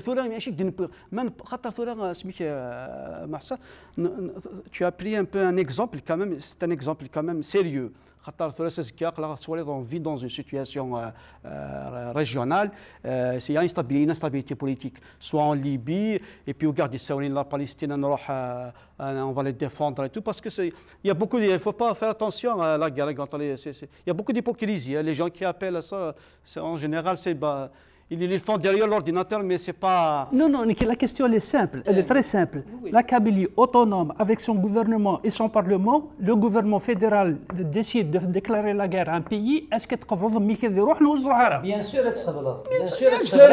tu as pris un peu un exemple quand même, c'est un exemple quand même sérieux. On vit dans une situation euh, euh, régionale, euh, il y a une instabilité, une instabilité politique, soit en Libye, et puis au garde de la Palestine, on, euh, on va les défendre et tout, parce qu'il y a beaucoup, il ne faut pas faire attention à la guerre. Il y a beaucoup d'hypocrisie. Hein, les gens qui appellent à ça, en général, c'est. Bah, ils le font derrière l'ordinateur, mais c'est pas... Non, non, la question elle est simple, elle est très simple. Oui. La Kabylie autonome, avec son gouvernement et son parlement, le gouvernement fédéral décide de déclarer la guerre à un pays, est-ce que tu peux dire Mickey de Roch ou Zahara? Bien sûr, tu peux dire. Bien sûr, tu peux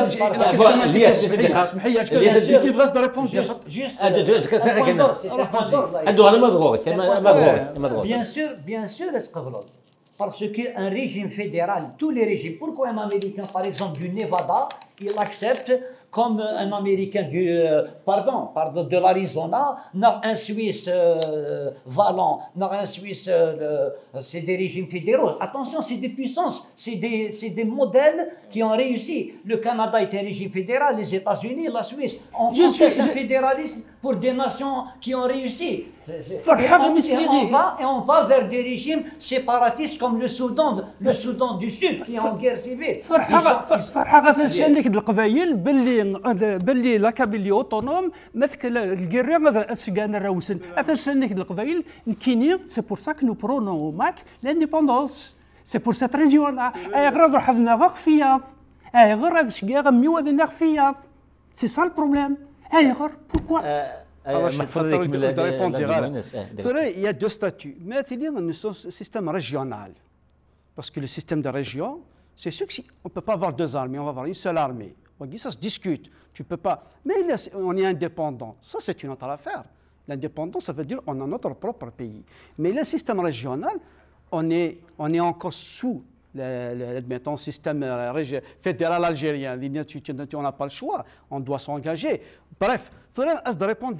dire. Bien sûr, bien sûr, tu peux dire. Parce qu'un régime fédéral, tous les régimes, pourquoi un Américain, par exemple, du Nevada, il accepte comme un Américain du, euh, pardon, pardon, de l'Arizona, non un Suisse euh, Valon, non un Suisse, euh, c'est des régimes fédéraux. Attention, c'est des puissances, c'est des, des modèles qui ont réussi. Le Canada est un régime fédéral, les États-Unis, la Suisse. On, on fait un fédéralisme pour des nations qui ont réussi. Et on, et, on va, et on va vers des régimes séparatistes comme le Soudan, le Soudan du Sud, qui est en guerre civile. باللي لا كابيلي اوتونوم مثل الكيريا السكان الراوسن اتسنك القبائل كيني سي بور سا كو نو برونو ماك لانديبوندونس سي بور سات ريجيون اي غير حنا غير خفياض اي غير هذا الشيء ميوذنا خفياض سي سا البروبليم اي غير بوركوا il y a deux statuts. Mais il y a un système régional. Parce que le système de région, c'est sûr qu'on ne peut pas avoir deux armées, on va avoir une seule armée. Ça se discute, tu peux pas. Mais on est indépendant, ça c'est une autre affaire. L'indépendance, ça veut dire qu'on a notre propre pays. Mais le système régional, on est, on est encore sous le, le, le système fédéral algérien. On n'a pas le choix, on doit s'engager. Bref, il répondre,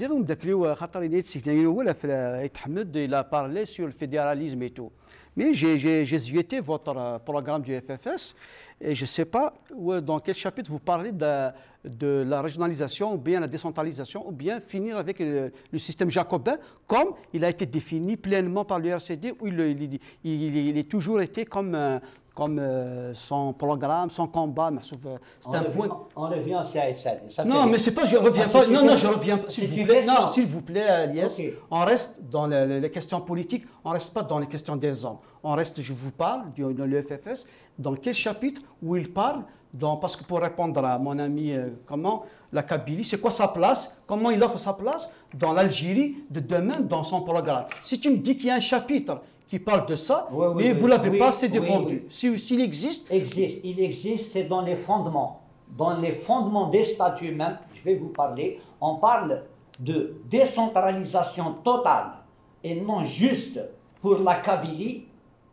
il a parlé sur le fédéralisme et tout. Mais j'ai zioté votre programme du F F S et je ne sais pas où, dans quel chapitre vous parlez de, de la régionalisation ou bien la décentralisation ou bien finir avec le, le système jacobin comme il a été défini pleinement par le R C D où il, il, il, il est toujours été comme, comme euh, son programme, son combat. C'est un point. On revient à ça. Non, mais c'est pas, je reviens ah, pas. Non, non, je reviens pas. S'il vous plaît, non, s'il vous plaît, Aliès, okay. On reste dans les, les questions politiques, on ne reste pas dans les questions des hommes. On reste, je vous parle, de l'E F F S, dans quel chapitre où il parle, dans, parce que pour répondre à mon ami, euh, comment la Kabylie, c'est quoi sa place, comment il offre sa place dans l'Algérie de demain, dans son programme. Si tu me dis qu'il y a un chapitre qui parle de ça, Oui, oui, mais oui, vous ne l'avez oui, pas assez oui, défendu. oui. Si- S'il existe, existe. Il existe, c'est dans les fondements. Dans les fondements des statuts même, je vais vous parler, on parle de décentralisation totale et non juste pour la Kabylie,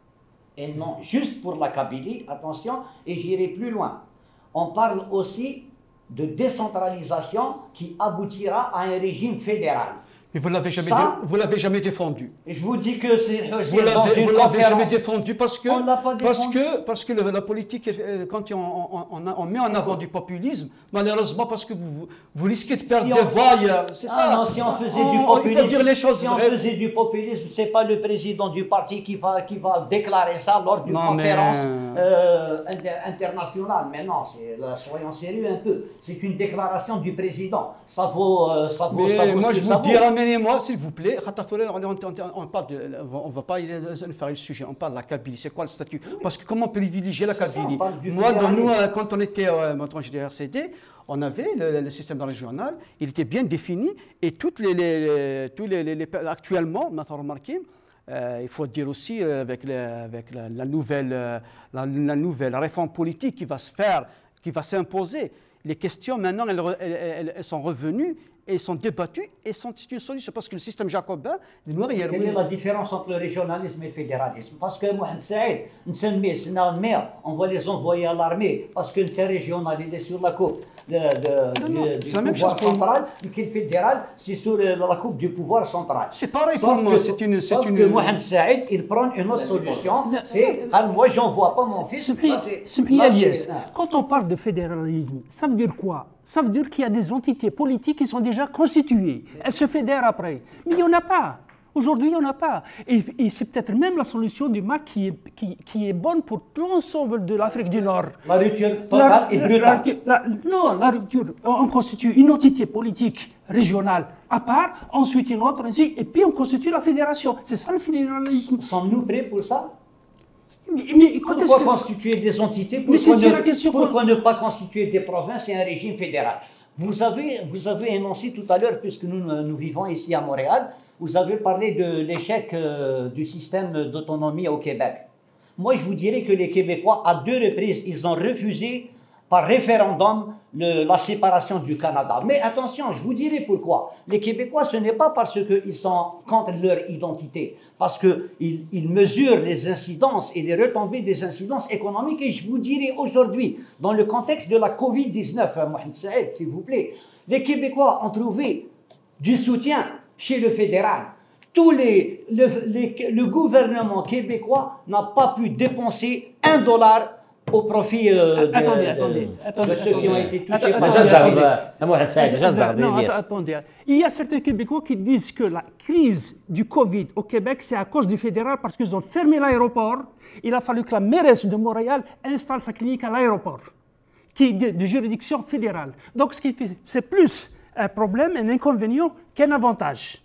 et non juste pour la Kabylie, attention, et j'irai plus loin. On parle aussi de décentralisation qui aboutira à un régime fédéral. mais vous ne l'avez jamais, Ça- dé- vous l'avez jamais défendu. Et je vous dis que c'est Vous c'est dans l'avez une vous l'avez jamais conférence. défendu parce que, On l'a pas parce défendu. que, parce que le- la politique, euh, quand on, on- on- on met en avant du populisme, malheureusement, parce que vous, vous, vous risquez de perdre Si des on- voix ailleurs. C'est Ah ça. non, si on faisait On- du on- populisme, il faut dire les choses si on vraies. faisait du populisme, c'est pas le président du parti qui va, qui va déclarer ça lors d'une Non, mais- conférence euh, inter- internationale. Mais non, c'est- là, soyons sérieux un peu. C'est une déclaration du président. Ça vaut, euh, ça vaut, Mais ça vaut moi, ce je que ça vous dis, vaut. ramenez-moi, s'il vous plaît. On, on, on, on parle de, on va pas aller faire le sujet. On parle de la Kabylie. C'est quoi le statut? Parce que comment privilégier la C'est ça, Kabylie? on parle du Moi, dans nous, fédéralisme. euh, quand on était euh, quand j'étais R C D, on avait le, le système régional. Il était bien défini et toutes les, les, les- tous les, les- les- actuellement, maintenant remarqué. Euh, il faut dire aussi euh, avec, les- avec la, la nouvelle, euh, la, la nouvelle réforme politique qui va se faire, qui va s'imposer. Les questions maintenant, elles, re- elles- elles- elles sont revenues et sont débattues et sont une solution parce que le système jacobin, le noir, il y a- Quelle est la différence entre le régionalisme et le fédéralisme? Parce que Mohamed Saïd, نسميه سنا المير, on va les envoyer à l'armée parce que le régional il est sur la coupe de, de, Non, non, de- du c'est la même pouvoir chose pour central, et que le fédéral c'est sur le- la coupe du pouvoir central. C'est pareil Sauf pour moi, que- c'est une- c'est sauf une- que Mohamed Saïd, il prend une autre solution, c'est ah, moi j'envoie pas mon fils. Simpli- là, c'est- Simpli là, Aliès, c'est- ah. quand on parle de fédéralisme, ça veut dire quoi? Ça veut dire qu'il y a des entités politiques qui sont déjà constituées. Elles se fédèrent après. Mais il n'y en a pas. Aujourd'hui, il n'y en a pas. Et, et c'est peut-être même la solution du M A C qui est, qui, qui est bonne pour l'ensemble de l'Afrique du Nord. La rupture totale et brutale. la- la- non, la rupture, on constitue une entité politique régionale à part, ensuite une autre, ainsi, et puis on constitue la fédération. C'est ça le fédéralisme. Sommes-nous prêts pour ça? Mais, mais quand est-ce Pourquoi que- constituer des entités? Mais Pourquoi, c'est ne, la question qu'on- pourquoi ne pas constituer des provinces et un régime fédéral? Vous avez, vous avez énoncé tout à l'heure, puisque nous, nous vivons ici à Montréal, vous avez parlé de l'échec euh, du système d'autonomie au Québec. Moi, je vous dirais que les Québécois, à deux reprises, ils ont refusé par référendum le- la séparation du Canada. Mais attention, je vous dirai pourquoi. Les Québécois, ce n'est pas parce qu'ils sont contre leur identité, parce qu'ils ils mesurent les incidences et les retombées des incidences économiques. Et je vous dirai aujourd'hui, dans le contexte de la covid dix-neuf, euh, Mohamed Saïd, s'il vous plaît, les Québécois ont trouvé du soutien chez le fédéral. Tous les, le, les- le gouvernement québécois n'a pas pu dépenser un dollar au profit euh, de, Attendez, de- attendez, de attendez, ceux qui ont attendez. été touchés Attends, par جاز attendez. ضرب محمد سعيد جاز ضرب Non, الياس. att- attendez. Il y a certains Québécois qui disent que la crise du Covid au Québec, c'est à cause du fédéral parce qu'ils ont fermé l'aéroport. Il a fallu que la mairesse de Montréal installe sa clinique à l'aéroport, qui est de, de juridiction fédérale. Donc, ce qui fait, c'est plus un problème, un inconvénient qu'un avantage.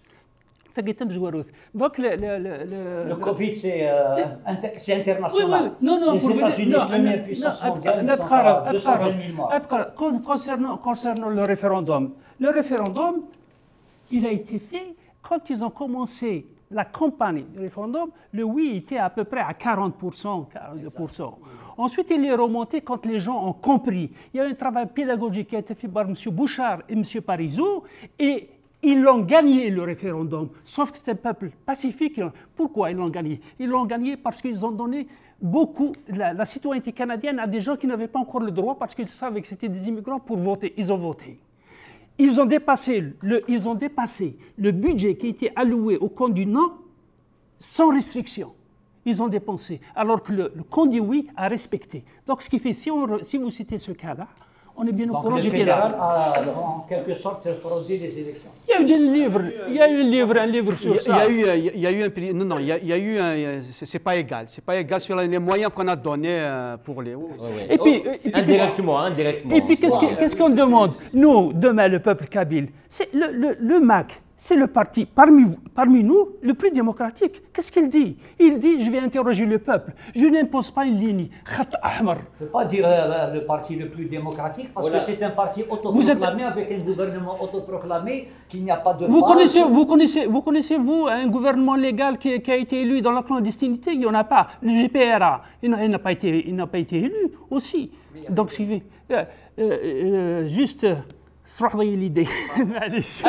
Donc, le, le, le, le- Le Covid, c'est euh, inter- c'est Oui, international. oui, non, non, Les pour vous dire- États-Unis, non, première non, puissance non, mondiale, ils att- sont attends, à deux cent vingt attends, mille morts. attends, con- Concernant, concernant le référendum, le référendum, il a été fait quand ils ont commencé la campagne du référendum, le oui était à peu près à quarante pour cent, quarante-deux pour cent. Ensuite, il est remonté quand les gens ont compris. Il y a eu un travail pédagogique qui a été fait par M. Bouchard et M. Parizeau, et ils l'ont gagné, le référendum, sauf que c'était un peuple pacifique. Pourquoi ils l'ont gagné? Ils l'ont gagné parce qu'ils ont donné beaucoup la, la citoyenneté canadienne à des gens qui n'avaient pas encore le droit parce qu'ils savaient que c'était des immigrants pour voter. Ils ont voté. Ils ont dépassé le, ils ont dépassé le budget qui était alloué au compte du non sans restriction. Ils ont dépensé, alors que le, le compte du oui a respecté. Donc, ce qui fait, si, on, si vous citez ce cas-là, on est bien au Donc courant le du fédéral fédéral. a en quelque sorte fraudé les élections. Il y a eu des livres, il y a eu un livre, un livre Il y, sur a- il y ça. a eu, euh, il y a eu un prix- non non, il y a, il y a eu un, c'est c'est pas égal, c'est pas égal sur les moyens qu'on a donnés euh, pour les. Et puis, et puis, Indirectement, indirectement. Et puis, qu'est-ce que- qu'est-ce qu'on demande? Nous, demain, le peuple kabyle, c'est le, le, le M A C, c'est le parti parmi, parmi nous le plus démocratique. Qu'est-ce qu'il dit? Il dit, je vais interroger le peuple, je n'impose pas une ligne. Je ne peux pas dire euh, le parti le plus démocratique, parce voilà. que c'est un parti autoproclamé êtes... avec un gouvernement autoproclamé, qu'il n'y a pas de vous base. Connaissez, vous, connaissez, vous connaissez, vous, un gouvernement légal qui, qui a été élu dans la clandestinité? Il n'y en a pas. Le G P R A, il n'a pas, pas été élu aussi. Donc, c'est euh, euh, juste... صروح l'idée. معليش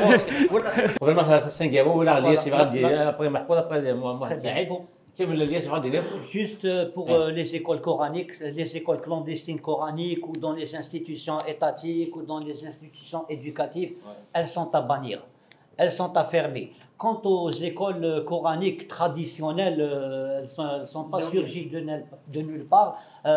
vraiment ça سنجابو ولا عليا سي غادي ابري محفوظ ابري واحد سعيد كمل ليا شنو غادي juste pour euh, les écoles coraniques, les écoles clandestines coraniques ou dans les institutions étatiques ou dans les institutions éducatives, ouais. elles sont à bannir, elles sont à fermer. Quant aux écoles coraniques traditionnelles, euh, elles ne sont, sont pas surgies de, de nulle part.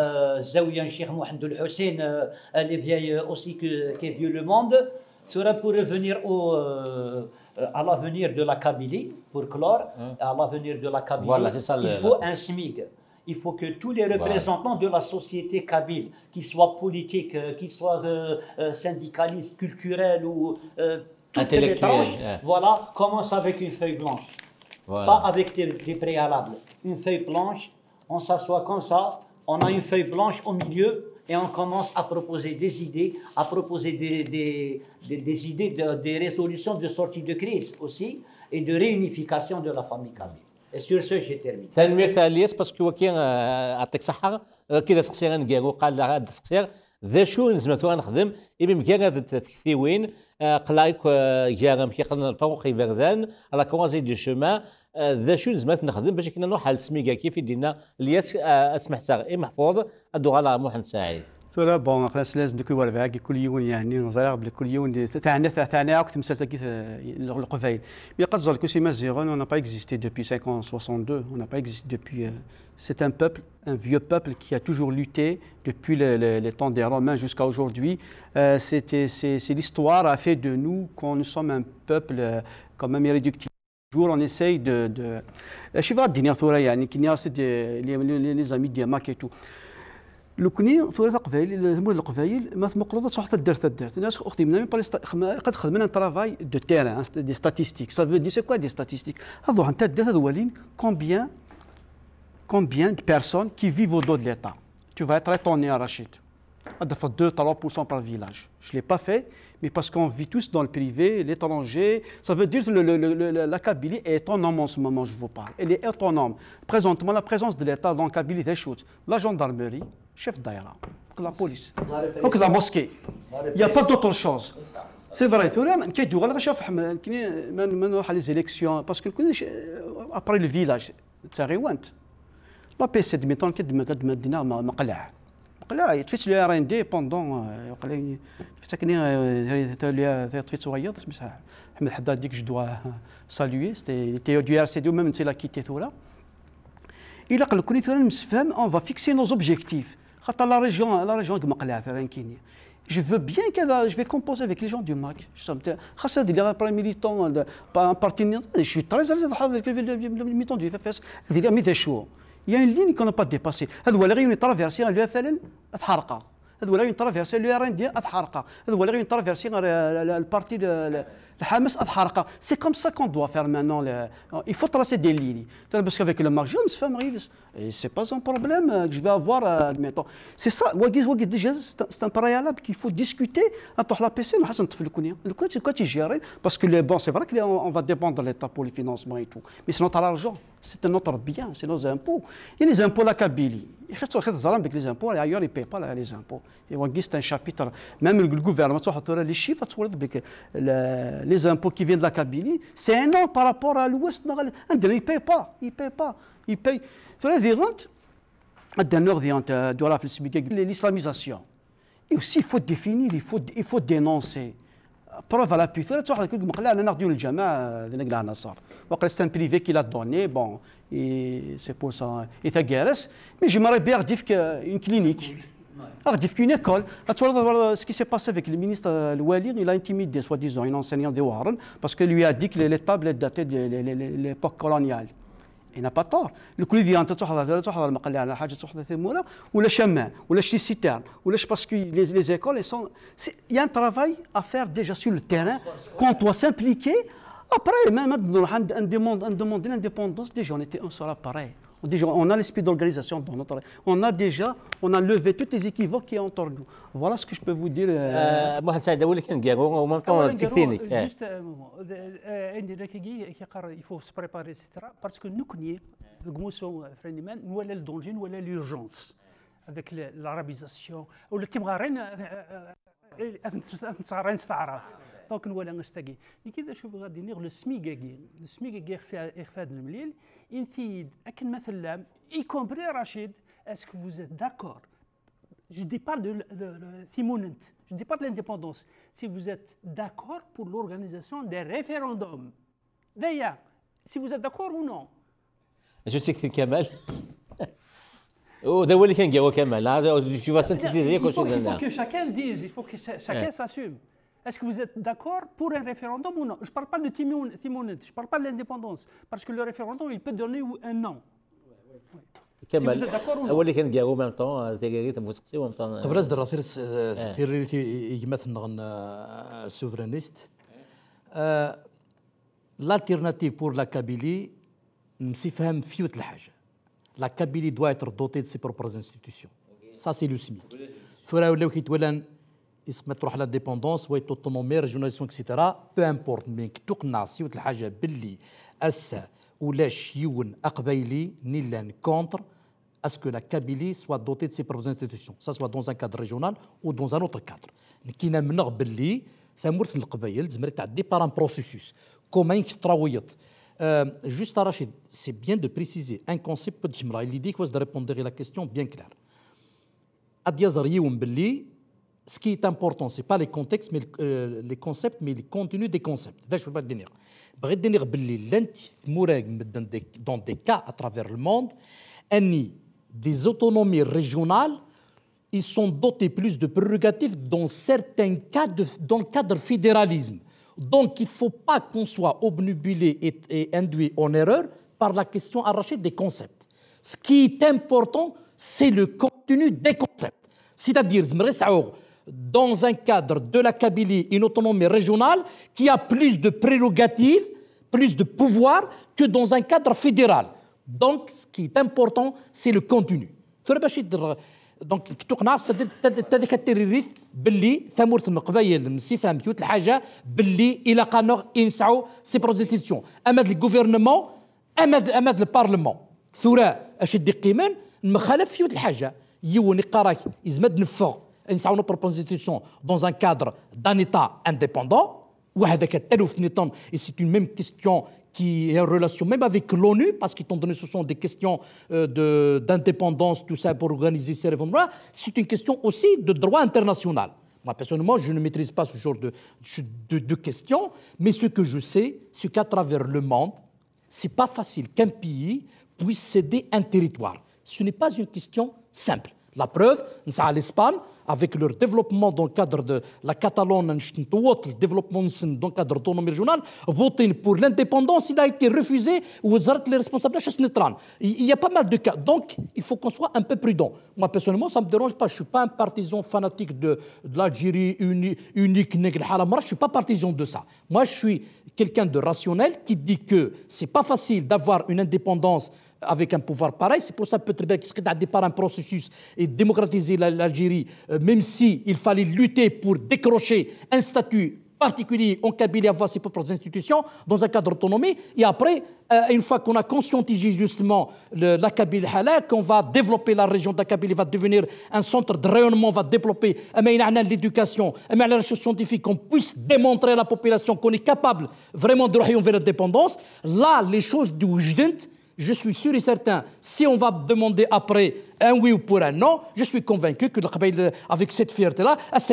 Zawiya Cheikh Mohamed El Hussein, elle est vieille aussi que, qu'est vieux le monde. Cela pour revenir au, euh, à l'avenir de la Kabylie, pour clore, hein? à l'avenir de la Kabylie, voilà, ça, il faut un S M I G. Il faut que tous les représentants voilà. de la société kabyle, qu'ils soient politiques, qu'ils soient euh, syndicalistes, culturels ou... Euh, toutes les tranches, yeah. voilà, commence avec une feuille blanche, voilà. pas avec des, des préalables. Une feuille blanche, on s'assoit comme ça, on a une feuille blanche au milieu et on commence à proposer des idées, à proposer des, des, des, des idées, de, des résolutions de sortie de crise aussi et de réunification de la famille kabyle. Et sur ce, j'ai terminé. ثاني مثال ليس باسكو كي يعطيك صحة كذا سقسي غنقالو قال لها هذا السقسير ذا شو نزمتو غنخدم إبي مكان هذا التكثيوين قلايك جا مكي قلنا الفوق يفرزان على كوازي دو شومان ذا شو نزمت نخدم باش كنا نروح على السميكا كيف يدينا الياس اسمح تاع اي محفوظ ادو على محمد سعيد ثلا بون خلاص لازم ديك وربع كل يوم يعني نظرا بل كل يوم تاعنا تاعنا كنت مسالت كي القفايل مي قد زال كوسي مازيغون on n'a pas existé depuis cinquante soixante-deux on n'a pas existé depuis c'est un peuple un vieux peuple qui a toujours lutté depuis le, le, les temps des Romains jusqu'à aujourd'hui euh, c'était c'est, c'est l'histoire a fait de nous qu'on nous sommes un peuple euh, quand même irréductible. Toujours on essaye de de je sais pas dire ثورة يعني كي c'est les amis ديالك et tout لو كوني ثورة القبائل المول القبائل ما مقلوضة صح تدار تدار الناس اختي منا قد خدمنا ان ترافاي دو تيران دي ستاتيستيك ça veut dire c'est quoi des statistiques هذو انت دار هذولين combien combien de personnes qui vivent au dos de l'État tu vas être étonné Rachid هذا fait deux à trois pour cent par village je l'ai pas fait mais parce qu'on vit tous dans le privé, l'étranger, ça veut dire que le, le, le, la Kabylie est autonome en ce moment, je vous parle. Elle est autonome. Présentement, la présence de l'État dans la Kabylie, c'est chose. La gendarmerie, chef d'aéra, la police, donc la mosquée. Il n'y a pas d'autre chose. C'est vrai, tu vois, les élections, parce que après le village, la P C, mettons, qui est لا يتفتش لي ار ان دي بوندون يقول لي تفيت صغير سميتها محمد حداد ديك جو دوا سالوي سيتي تي دو ار سي دي ميم سي لا كيتي ثورا الى قال كوني ثورا نسفهم اون فا فيكسي نوز اوبجيكتيف خاطر لا ريجيون لا ريجيون مقلعه ثورا كيني je veux bien que je vais composer avec les gens du M A C. خاصة ديال لي بري ميليتون با بارتينير je suis très à l'aise avec les militants du F F S ديال مي شو Il y a une ligne qu'on n'a pas dépassée. هذا ولا غير يترافيرسي لو اف ال تحرقها. هذا ولا غير يترافيرسي لو ار ان دي تحرقها. هذا ولا غير يترافيرسي البارتي الحماس تحرقها. C'est comme ça qu'on doit faire maintenant. Il faut tracer des lignes. Parce qu'avec le marché, on se fait c'est pas un problème que je vais avoir, admettons. C'est ça, déjà, c'est un préalable qu'il faut discuter entre la P C et le Hassan Tfilkounia. Le quoi, c'est quoi tu gères? Parce que les, bon, c'est vrai qu'on va dépendre de l'État pour le financement et tout. Mais c'est notre argent, c'est notre bien, c'est nos impôts. Il y a les impôts, la Kabylie. Avec les impôts, ailleurs, ils ne payent pas les impôts. Et c'est un chapitre, même le gouvernement, les chiffres, les impôts qui viennent de la Kabylie, c'est énorme par rapport à l'Ouest. Ils ne payent pas, ils ne payent pas. Ils payent. L'islamisation. Et aussi, il faut définir, il faut, il faut dénoncer. Preuve à l'appui. C'est un privé qui l'a donné, bon, c'est pour ça. Mais j'aimerais bien dire qu'une clinique. Une école. Ce qui s'est passé avec le ministre Louali, il a intimidé, soi-disant, un enseignant de Warren, parce qu'il lui a dit que les tables dataient de l'époque coloniale. il n'a pas tort. Le collidian, tu as tu as المقلة على حاجة تحضر ثمورة ولا شمال ولا شتي citerne ولا parce que les les écoles sont il y a un travail à faire déjà sur le terrain qu'on doit s'impliquer. Après même on demande on demande l'indépendance déjà on était un seul appareil. Déjà, on a l'esprit d'organisation dans notre... On a déjà, on a levé toutes les équivoques qui sont autour de nous. Voilà ce que je peux vous dire. Mohamed Saïd, vous voulez dire au même temps technique. Juste un moment. Il faut se préparer, et cetera. Parce que nous connaissons, le gouvernement français, nous avons le danger, nous avons l'urgence avec l'arabisation. Ou le timgarène, دونك نولى نشتاقي كذا شوف غادي نير لو سميكاكي السميكاكي اخفاء اخفاء المليل انفيد اكن مثلا اي كومبري رشيد اسكو فوز داكور جو دي بار دو ثيموننت جو دي بار دو لانديبوندونس سي فوز êtes d'accord pour l'organisation des référendums دايا سي فوز داكور ou non جو تكتب كمال وهذا هو اللي كان قالوا كمال tu vas synthétiser كل شيء. Il faut que chacun dise, il faut que chacun s'assume. Est-ce que vous êtes d'accord pour un référendum ou non? Je ne parle pas de Timonette, je ne parle pas de l'indépendance, parce que le référendum, il peut donner un non. Si vous êtes d'accord ou non. هو اللي كان قالوا même temps تقريبا تفوسقسي ومن temps. قبل أصدر ثيرس ثيريتي يمثل السوفرانيست. L'alternative pour la Kabylie, نسيفهم فيوت الحاجة. La Kabylie doit être dotée de ses propres institutions. Ça c'est le SMIC. فورا ولاو كيتولان اسم تروح للديبوندونس ويت اوتونومي ريجوناليزاسيون اكسيتيرا بو امبورت مي تقنع سيوت الحاجه باللي اسا ولا شيون اقبايلي نيلان كونتر اسكو لا كابيلي سوا دوتي دو سي بروبر انستيتيسيون سا سوا دون ان كادر ريجونال او دون ان اوتر كادر كينا منغ باللي ثمورث القبايل زمرت تعدي بار ان بروسيسوس كوما يكتراويط جوست رشيد سي بيان دو بريسيزي ان كونسيبت تجمرا اللي ديك واز دو ريبوندير لا كيستيون بيان كلار اديازر يوم باللي ce qui est important, ce n'est pas les contextes, mais euh, les concepts, mais les contenus des concepts. Je ne veux pas le dire. Je veux dire que dans des cas à travers le monde, des autonomies régionales, ils sont dotés plus de prérogatives dans certains cas, de, dans le cadre du fédéralisme. Donc, il ne faut pas qu'on soit obnubilé et, et induit en erreur par la question arrachée des concepts. Ce qui est important, c'est le contenu des concepts. C'est-à-dire, dans un cadre de la Kabylie, une autonomie régionale qui a plus de prérogatives, plus de pouvoir que dans un cadre fédéral. Donc, ce qui est important, c'est le contenu. Donc, تقنع تذكر التريريث باللي ثمورة القبائل مسيفهم فيوت الحاجة باللي إلى قانون ينسعوا سي بروزيتيسيون أمد الجوفرنمون أمد أمد البارلمون ثورة أشد قيمان المخالف فيوت الحاجة يوني قراك يزمد نفو نسعوا نو بروبوزيسيون dans un cadre d'un État indépendant وهذا كالتلف نيطان et c'est une même question qui est en relation même avec l'ONU, parce qu'étant donné que ce sont des questions euh, de, d'indépendance, tout ça, pour organiser ces réformes-là, c'est une question aussi de droit international. Moi, personnellement, je ne maîtrise pas ce genre de, de, de questions, mais ce que je sais, c'est qu'à travers le monde, ce n'est pas facile qu'un pays puisse céder un territoire. Ce n'est pas une question simple. La preuve, c'est à l'Espagne, avec leur développement dans le cadre de la Catalogne, le développement dans le cadre de l'autonomie régionale, voter pour l'indépendance, il a été refusé, ou les responsables de il y a pas mal de cas. Donc, il faut qu'on soit un peu prudent. Moi, personnellement, ça ne me dérange pas. Je ne suis pas un partisan fanatique de, de l'Algérie uni, unique, je ne suis pas partisan de ça. Moi, je suis quelqu'un de rationnel qui dit que ce n'est pas facile d'avoir une indépendance avec un pouvoir pareil. C'est pour ça peut-être bien qu'il serait par un processus et démocratiser l'Algérie, même s'il fallait lutter pour décrocher un statut particulier en Kabylie, avoir ses propres institutions dans un cadre d'autonomie. Et après, une fois qu'on a conscientisé justement le, la Kabylie, qu'on va développer la région de la Kabylie, va devenir un centre de rayonnement, va développer l'éducation, la recherche scientifique, qu'on puisse démontrer à la population qu'on est capable vraiment de rejoindre vers l'indépendance. Là, les choses du Oujden, je suis sûr et certain, si on va demander après un oui ou pour un non, je suis convaincu que avec cette fierté-là,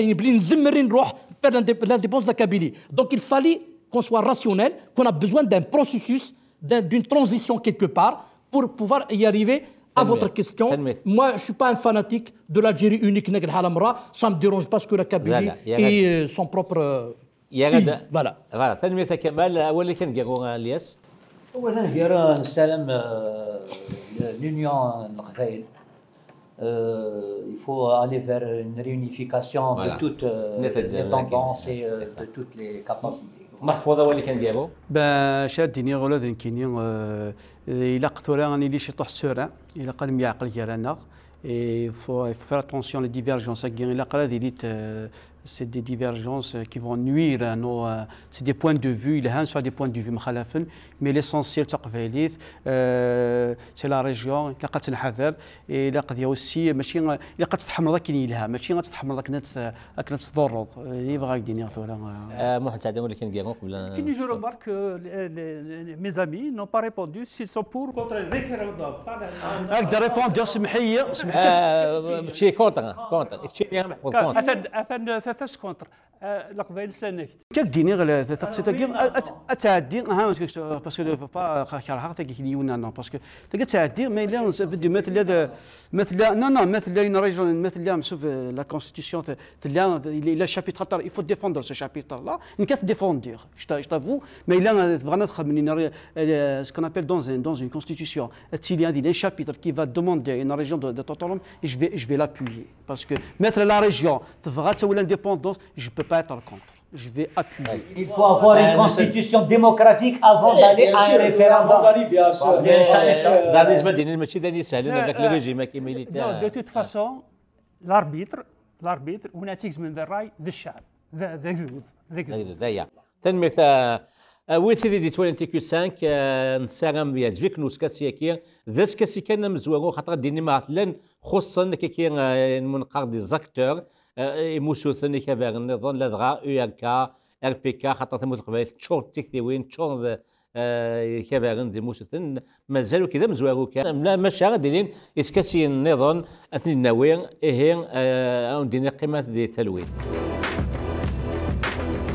vers l'indépendance de la Kabylie. Donc il fallait qu'on soit rationnel, qu'on a besoin d'un processus, d'une transition quelque part, pour pouvoir y arriver à votre question. Moi, je ne suis pas un fanatique de l'Algérie unique, ça ne me dérange pas ce que la Kabylie ait son propre... Voilà. Voilà. اولا غير نستلم l'union القبائل. Il faut aller vers une réunification de toutes les tendances et de toutes les capacités. محفوظه ولا كنديروا باش هاديني غولا ذن كيني الى قثورا غاني لي شي طوح السورة الى قال يعقل ديالنا il faut faire attention les divergences الى قال ديت c'est des divergences qui vont nuire à nos c'est des points de vue il y a soit des points de vue مخالفين mais l'essentiel تقبيليت c'est la région الا قد تنحذر الا قد aussi ماشي الا قد تتحمل ذاك كاين لها ماشي غتتحمل ذاك ناس راك تضرر يبغى يديني ولا محمد سعد ولا كنديروا قبل كاين جو remarque mes amis n'ont pas répondu s'ils sont pour contre le référendum اقدر ريفوندير سمحيه سمحيه شي كونتر كونتر شي محفوظ كونتر فاش كونتر القبائل سنكت كديني غير تقصي اتعدي ها باسكو با خاطر حتى كيليونا نو باسكو تلقى تعدي ما الا فيديو مثل هذا مثل نو نو مثل une région مثل شوف لا كونستيتيسيون تلا الا شابيتر il faut défendre ce chapitre là une carte défendre je t'avoue mais الا بغينا ندخل من ce qu'on appelle dans un dans une constitution il y a un chapitre qui va demander une région d'autonomie et je vais je vais l'appuyer parce que mettre la région تبغى تولي l'indépendance je peux pas être contre je vais appuyer. Il faut avoir une constitution démocratique avant d'aller à un référendum. De toute façon, l'arbitre, l'arbitre, وناتج من الرأي ذا الشعب ذا ذا ذا ذا تنمية ويثي دي ثمانين خمسة نساغم بيا جيك نوس كاسيكي ذا سكاسي كان مزوغو خاطر ديني معطلن خصوصا كي المنقاد دي زاكتور موسوثني كبار النظام لدغا او ان كا ار بي كا خاطر ثموت قبائل تشور تكتيوين تشور كبار دي موسوثن مازالوا كذا مزواغو كان لا ماشي غاديين اسكاسي النظام اثني النوير ايه ديني قيمه دي ثلوين